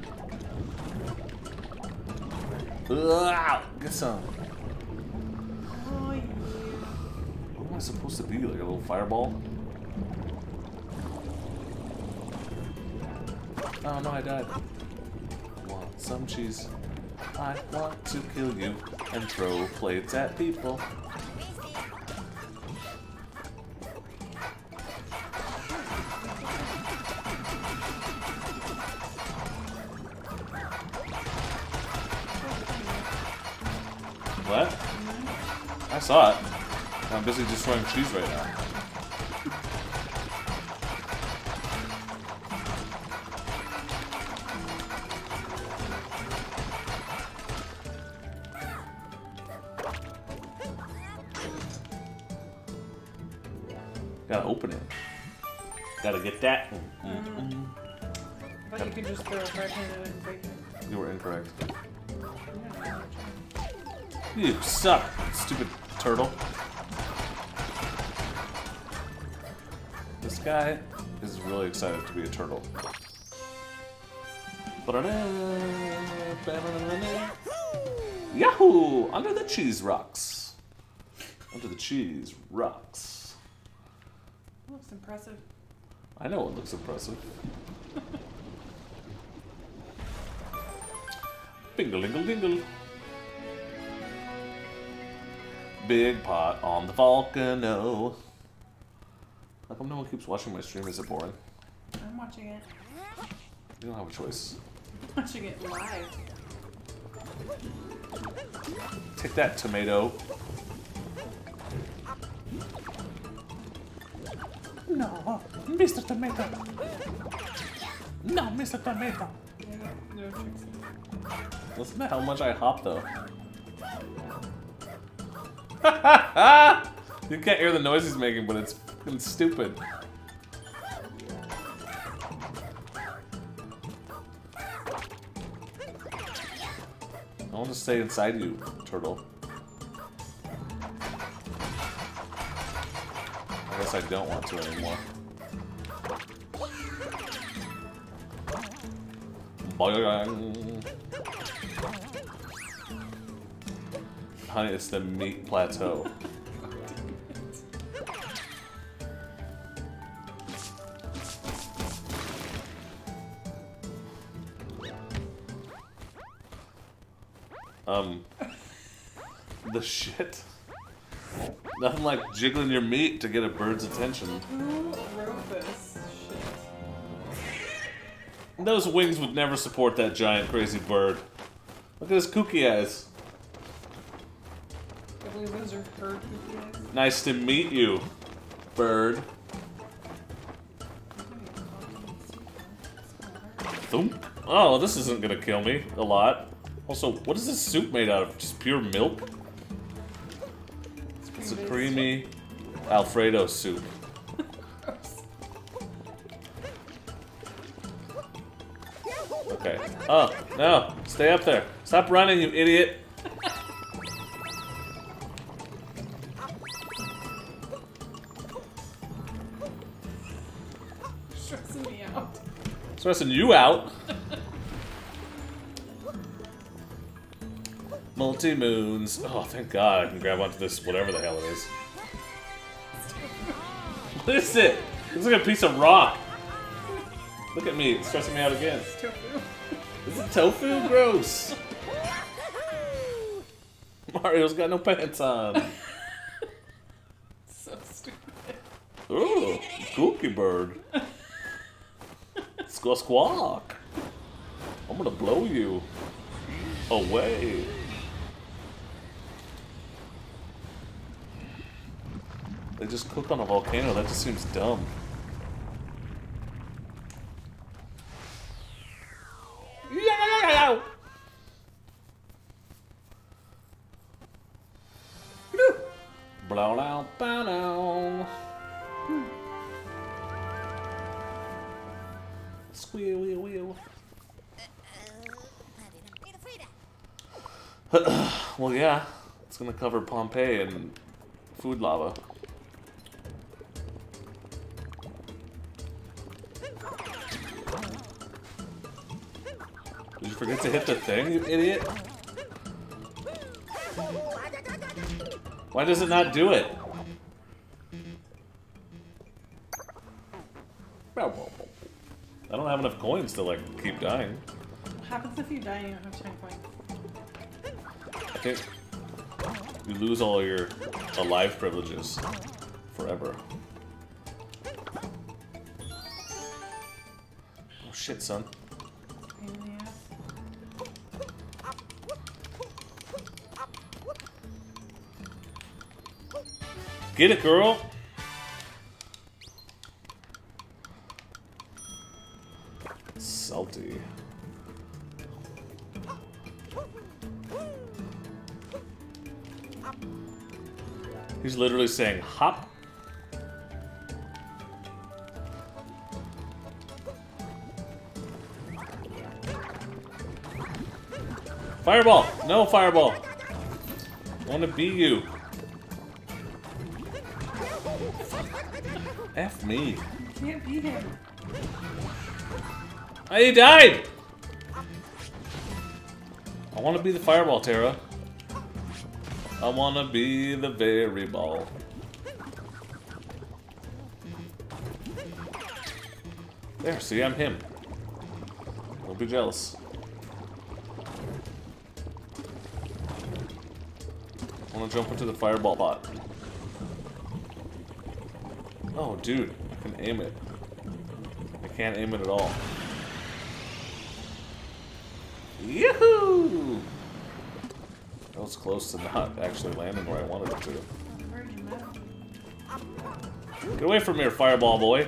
Ugh, get some. Oh, yeah. What am I supposed to be? Like a little fireball? Oh no, I died. Want some cheese? I want to kill you and throw plates at people. What? I saw it. I'm busy destroying cheese right now. Gotta open it. Gotta get that. Mm. I thought you could just throw it right into it and break it. You were incorrect. Yeah. You suck, stupid turtle. This guy is really excited to be a turtle. Yahoo! Under the cheese rocks. Under the cheese rocks. Looks impressive. I know it looks impressive. Bingle-lingle-dingle. Big pot on the volcano. How come no one keeps watching my stream? Is it boring? I'm watching it. You don't have a choice. I'm watching it live. Take that, tomato. No, Mister Tomato. No, Mister Tomato. Yeah, no tricks. Listen to how much I hop, though. You can't hear the noise he's making, but it's fucking stupid. I want to stay inside you, turtle. I guess I don't want to anymore. Boing. Honey, it's the meat plateau. Um, the shit. Nothing like jiggling your meat to get a bird's attention. Who wrote this shit? Those wings would never support that giant crazy bird. Look at his kooky eyes. I believe those are her cookies. Nice to meet you, bird. Thump. Oh, this isn't gonna kill me a lot. Also, what is this soup made out of? Just pure milk? It's a creamy Alfredo soup. Okay. Oh, no. Stay up there. Stop running, you idiot. Stressing me out. Stressing you out. Multi-moons. Oh, thank God I can grab onto this, whatever the hell it is. What is it? It's like a piece of rock. Look at me, it's stressing me out again. It's tofu. Is it tofu? Gross. Mario's got no pants on. So stupid. Oh, cookie bird. Squawk squawk. I'm gonna blow you away. They just cook on a volcano. That just seems dumb. Yeah. Blow out, bow down. Squeal, wheel, wheel. Well, yeah. It's gonna cover Pompeii in food lava. Did you forget to hit the thing, you idiot? Why does it not do it? I don't have enough coins to, like, keep dying. What happens if you die and you don't have ten coins? I think you lose all your alive privileges forever. Oh shit, son. Pain in the ass. Get it, girl! Salty. He's literally saying, hop. Fireball! No fireball! I want to be you. F me. Can't beat him. I died! I want to be the fireball, Terra. I want to be the very ball. There, see, I'm him. Don't be jealous. I want to jump into the fireball pot. Oh, dude, I can aim it. I can't aim it at all. Yoo-hoo! That was close to not actually landing where I wanted it to. Where'd you move? Get away from here, fireball boy!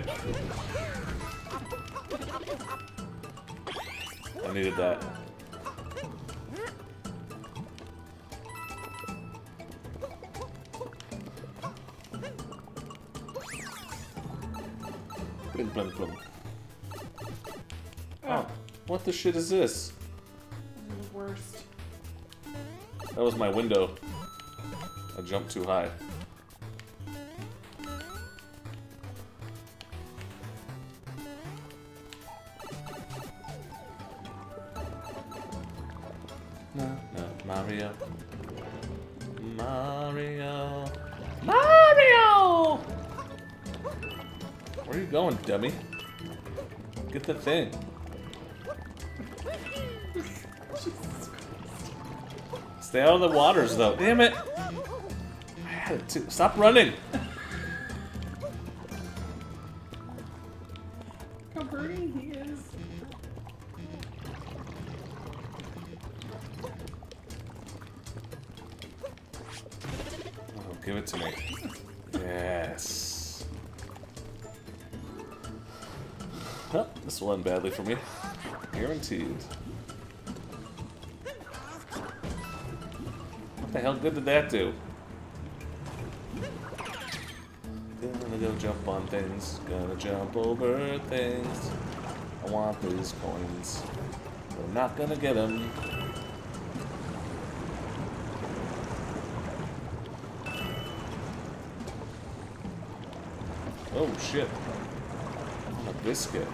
I needed that. Blim, blim, blim. Oh, what the shit is this? This is the worst. That was my window. I jumped too high. No, no, Mario. Mario. Mario! Where are you going, dummy? Get the thing. Stay out of the waters, though. Damn it! I had it too. Stop running! How burning he is. Oh, give it to me. Yes. Well, this will end badly for me. Guaranteed. What the hell good did that do? Gonna go jump on things. Gonna jump over things. I want these coins. But I'm not gonna get them. Oh shit. A biscuit.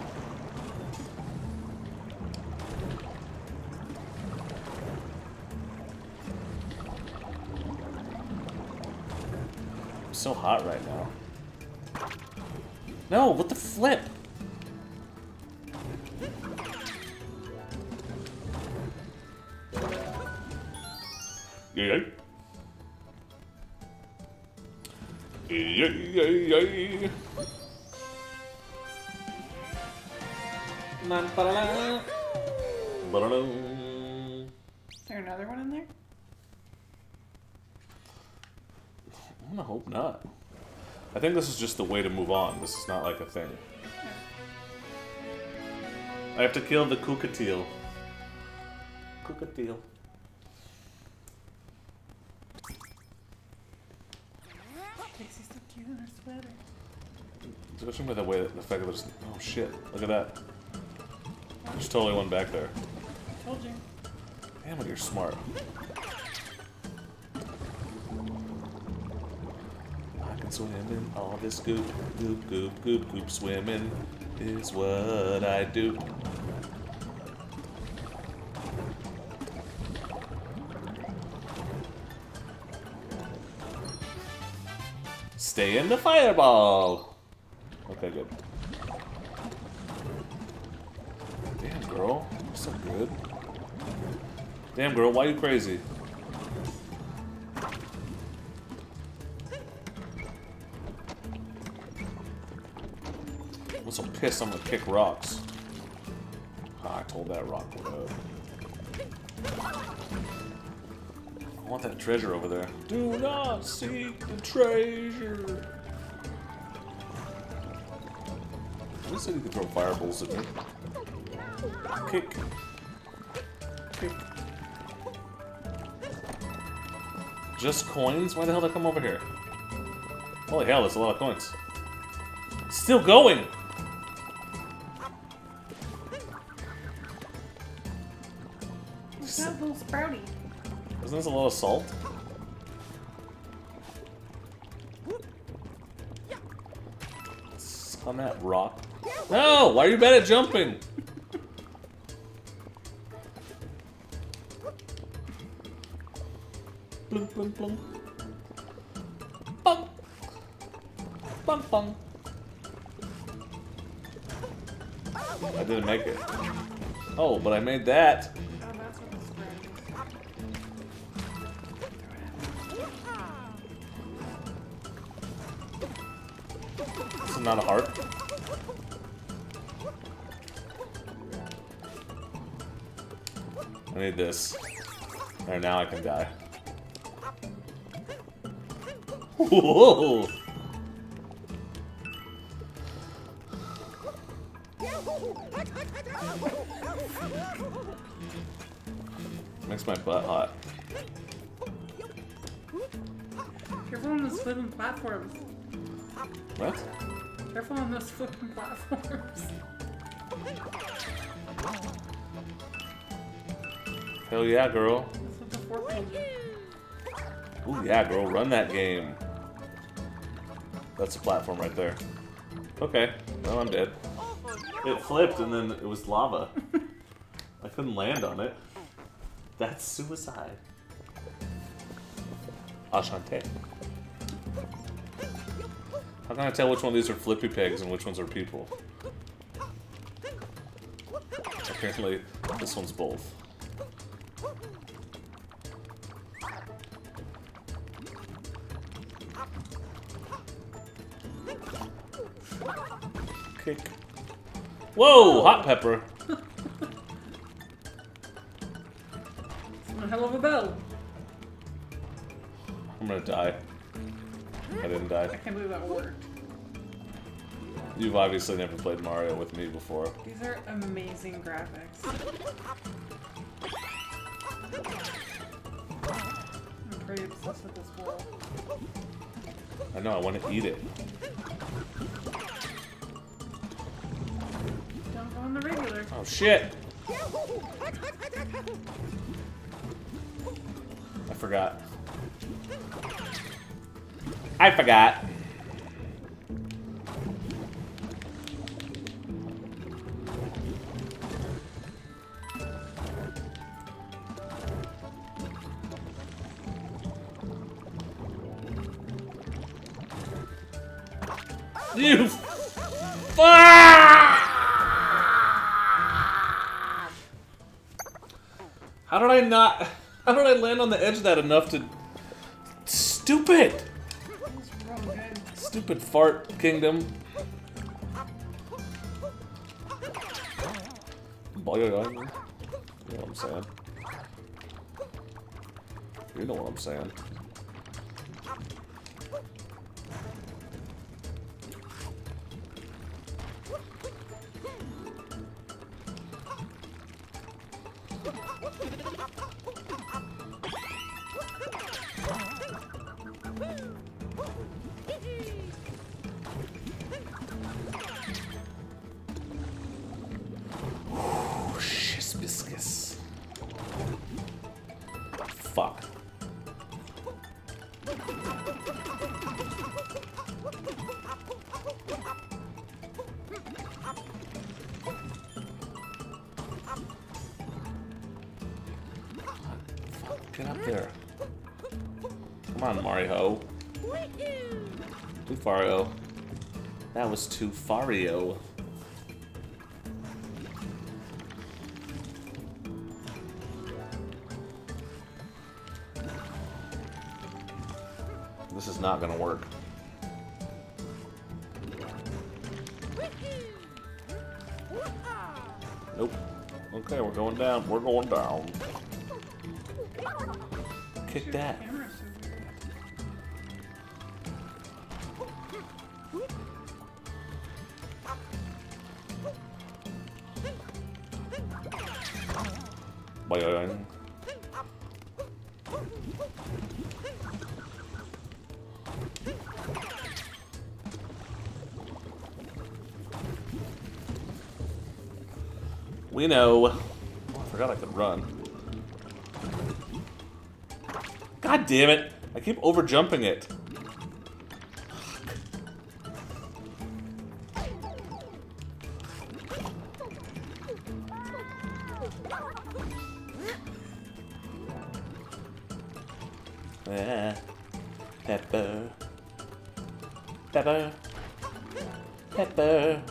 I'm so hot right now. No, what the flip? Yay. Yay, yay, yay. Ba-da-da. Ba-da-da. Is there another one in there? I wanna hope not. I think this is just the way to move on. This is not like a thing. I have to kill the Cookateel. Cookateel. Dixie's so cute in her sweater. Especially with the way that the fact that there's. Oh shit! Look at that. There's totally one back there. I told you. Damn it, you're smart. swimming, all this goop, goop, goop, goop, goop, swimming is what I do. Stay in the fireball. Okay, good. Damn, girl. You're so good. Damn, girl. Why are you crazy? I'm so pissed I'm gonna kick rocks. Ah, I told that rock to go. I want that treasure over there. Do not seek the treasure. Who said you could throw fireballs at me? Kick. Kick. Just coins? Why the hell did I come over here? Holy hell, that's a lot of coins. Still going! What's that little sprouty? Isn't this a lot of salt? It's on that rock. No! Why are you bad at jumping? Blum, blum, blum. Bum! Bum, bum. I didn't make it. Oh, but I made that. Oh, that's what the sprouty is. This is not a heart. I need this. Alright, now I can die. Whoa! Makes my butt hot. Careful on those flipping platforms. What? Careful on those flipping platforms. Hell yeah, girl. That's what the fork will do. Ooh yeah, girl, run that game. That's a platform right there. Okay, well I'm dead. It flipped and then it was lava. I couldn't land on it. That's suicide. Enchanté. How can I tell which one of these are flippy pigs and which ones are people? Apparently, this one's both. Kick. Whoa! Hot pepper! It's one hell of a bell. I'm gonna die. I didn't I die. can't believe that worked. You've obviously never played Mario with me before. These are amazing graphics. I'm pretty obsessed with this world. I know, I want to eat it. Don't go on the regular. Oh shit! I forgot. I forgot. You fuck! How did I not? How did I land on the edge of that enough to? Stupid! It's real good. Stupid fart kingdom. Boy, you know what I'm saying? You know what I'm saying? Shisbiscus. Fuck. Get up there. Come on, Mario. Too Fario. That was too Fario. This is not gonna work. Nope. Okay, we're going down. We're going down. Kick that. Boing. We know. Oh, I forgot I could run. God damn it! I keep over jumping it. Ah, pepper, pepper, pepper.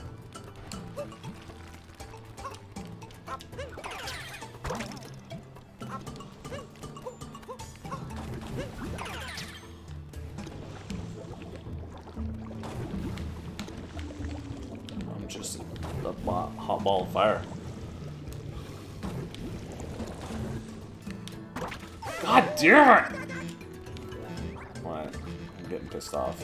I'm just a hot ball of fire. God damn it! What? I'm getting pissed off.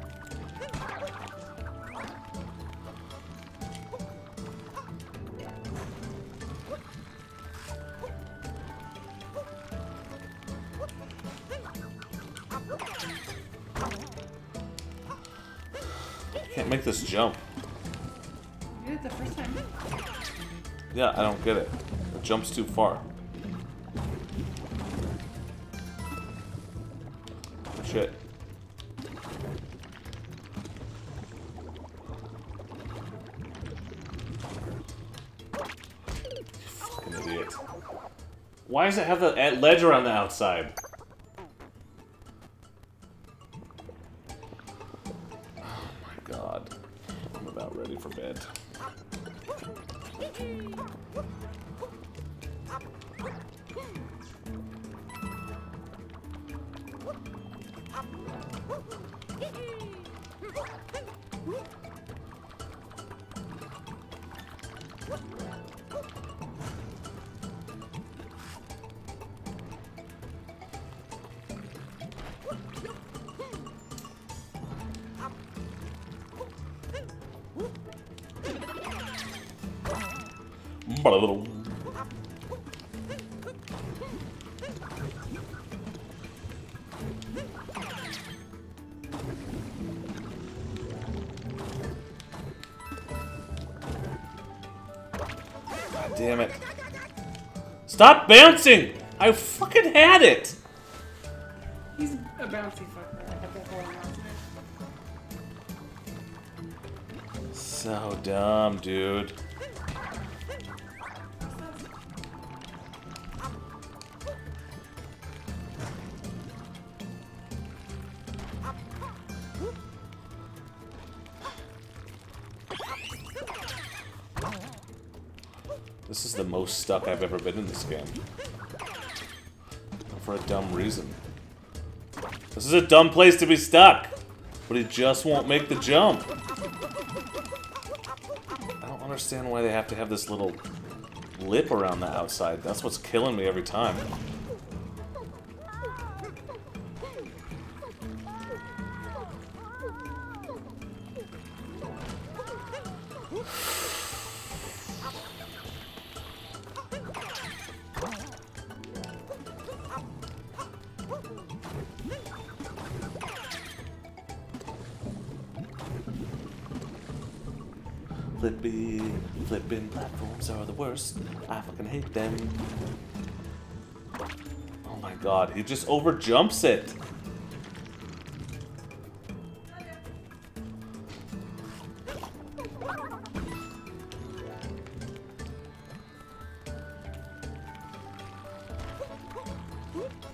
Can't make this jump. You did it the first time. Yeah, I don't get it. It jumps too far. Shit. Fucking idiot. Why does it have the ledge around the outside? Oh my god. I'm about ready for bed. Little. God damn it. Stop bouncing! I fucking had it! He's a bouncy fucker. I have that whole announcement. So dumb, dude. This is the most stuck I've ever been in this game. For a dumb reason. This is a dumb place to be stuck! But he just won't make the jump. I don't understand why they have to have this little lip around the outside. That's what's killing me every time. Flippy, flipping platforms are the worst. I fucking hate them. Oh my god, he just over jumps it. Whoop.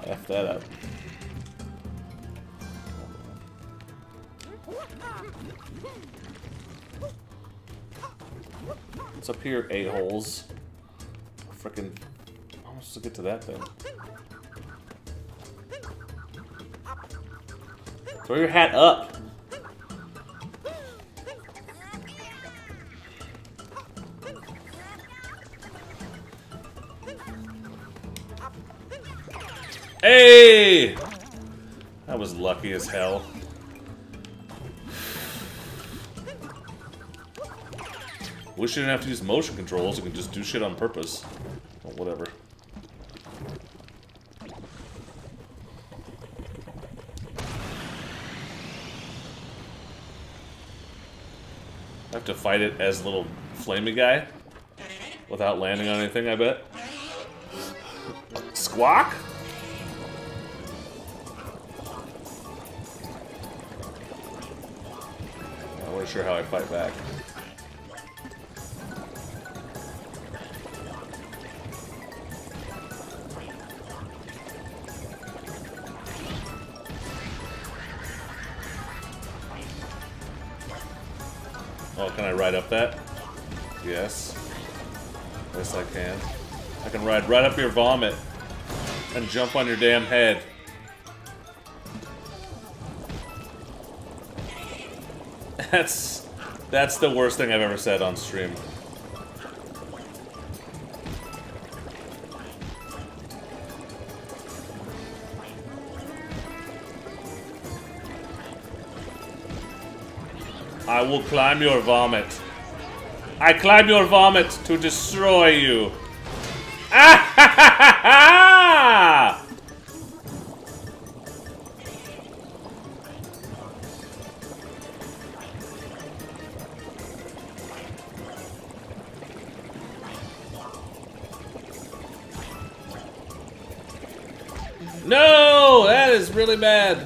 F that up. What's up here, a-holes? Frickin'... How am I supposed to get to that thing? Throw your hat up! Hey! That was lucky as hell. Wish you didn't have to use motion controls, you can just do shit on purpose. Or whatever. I have to fight it as a little flamey guy without landing on anything, I bet. Squawk? I wasn't sure how I fight back. Oh, can I ride up that? Yes. Yes, I can. I can ride right up your vomit and jump on your damn head. That's... That's the worst thing I've ever said on stream. I will climb your vomit. I climb your vomit to destroy you. Ah ha ha ha ha! No! That is really bad.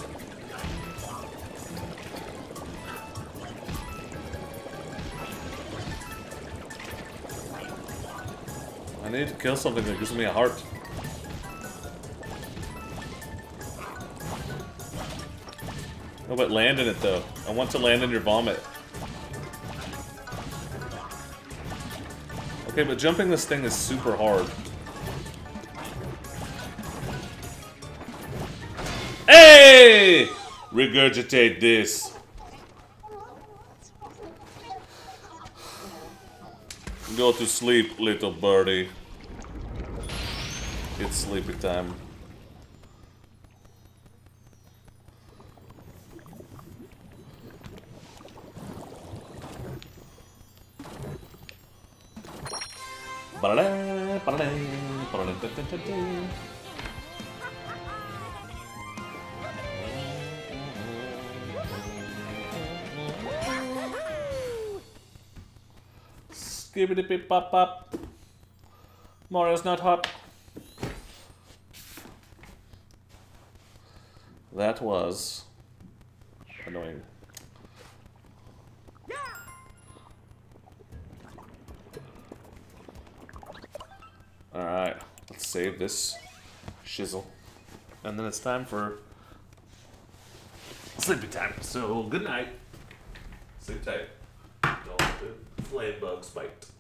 I need to kill something that gives me a heart. No, but land in it though. I want to land in your vomit. Okay, but jumping this thing is super hard. Hey! Regurgitate this. Go to sleep, little birdie. It's sleepy time. Skibbity pip pop pop. Mario's not hot. That was annoying. Alright, let's save this shizzle. And then it's time for sleepy time. So, good night. Sleep tight. Don't let the flame bugs bite.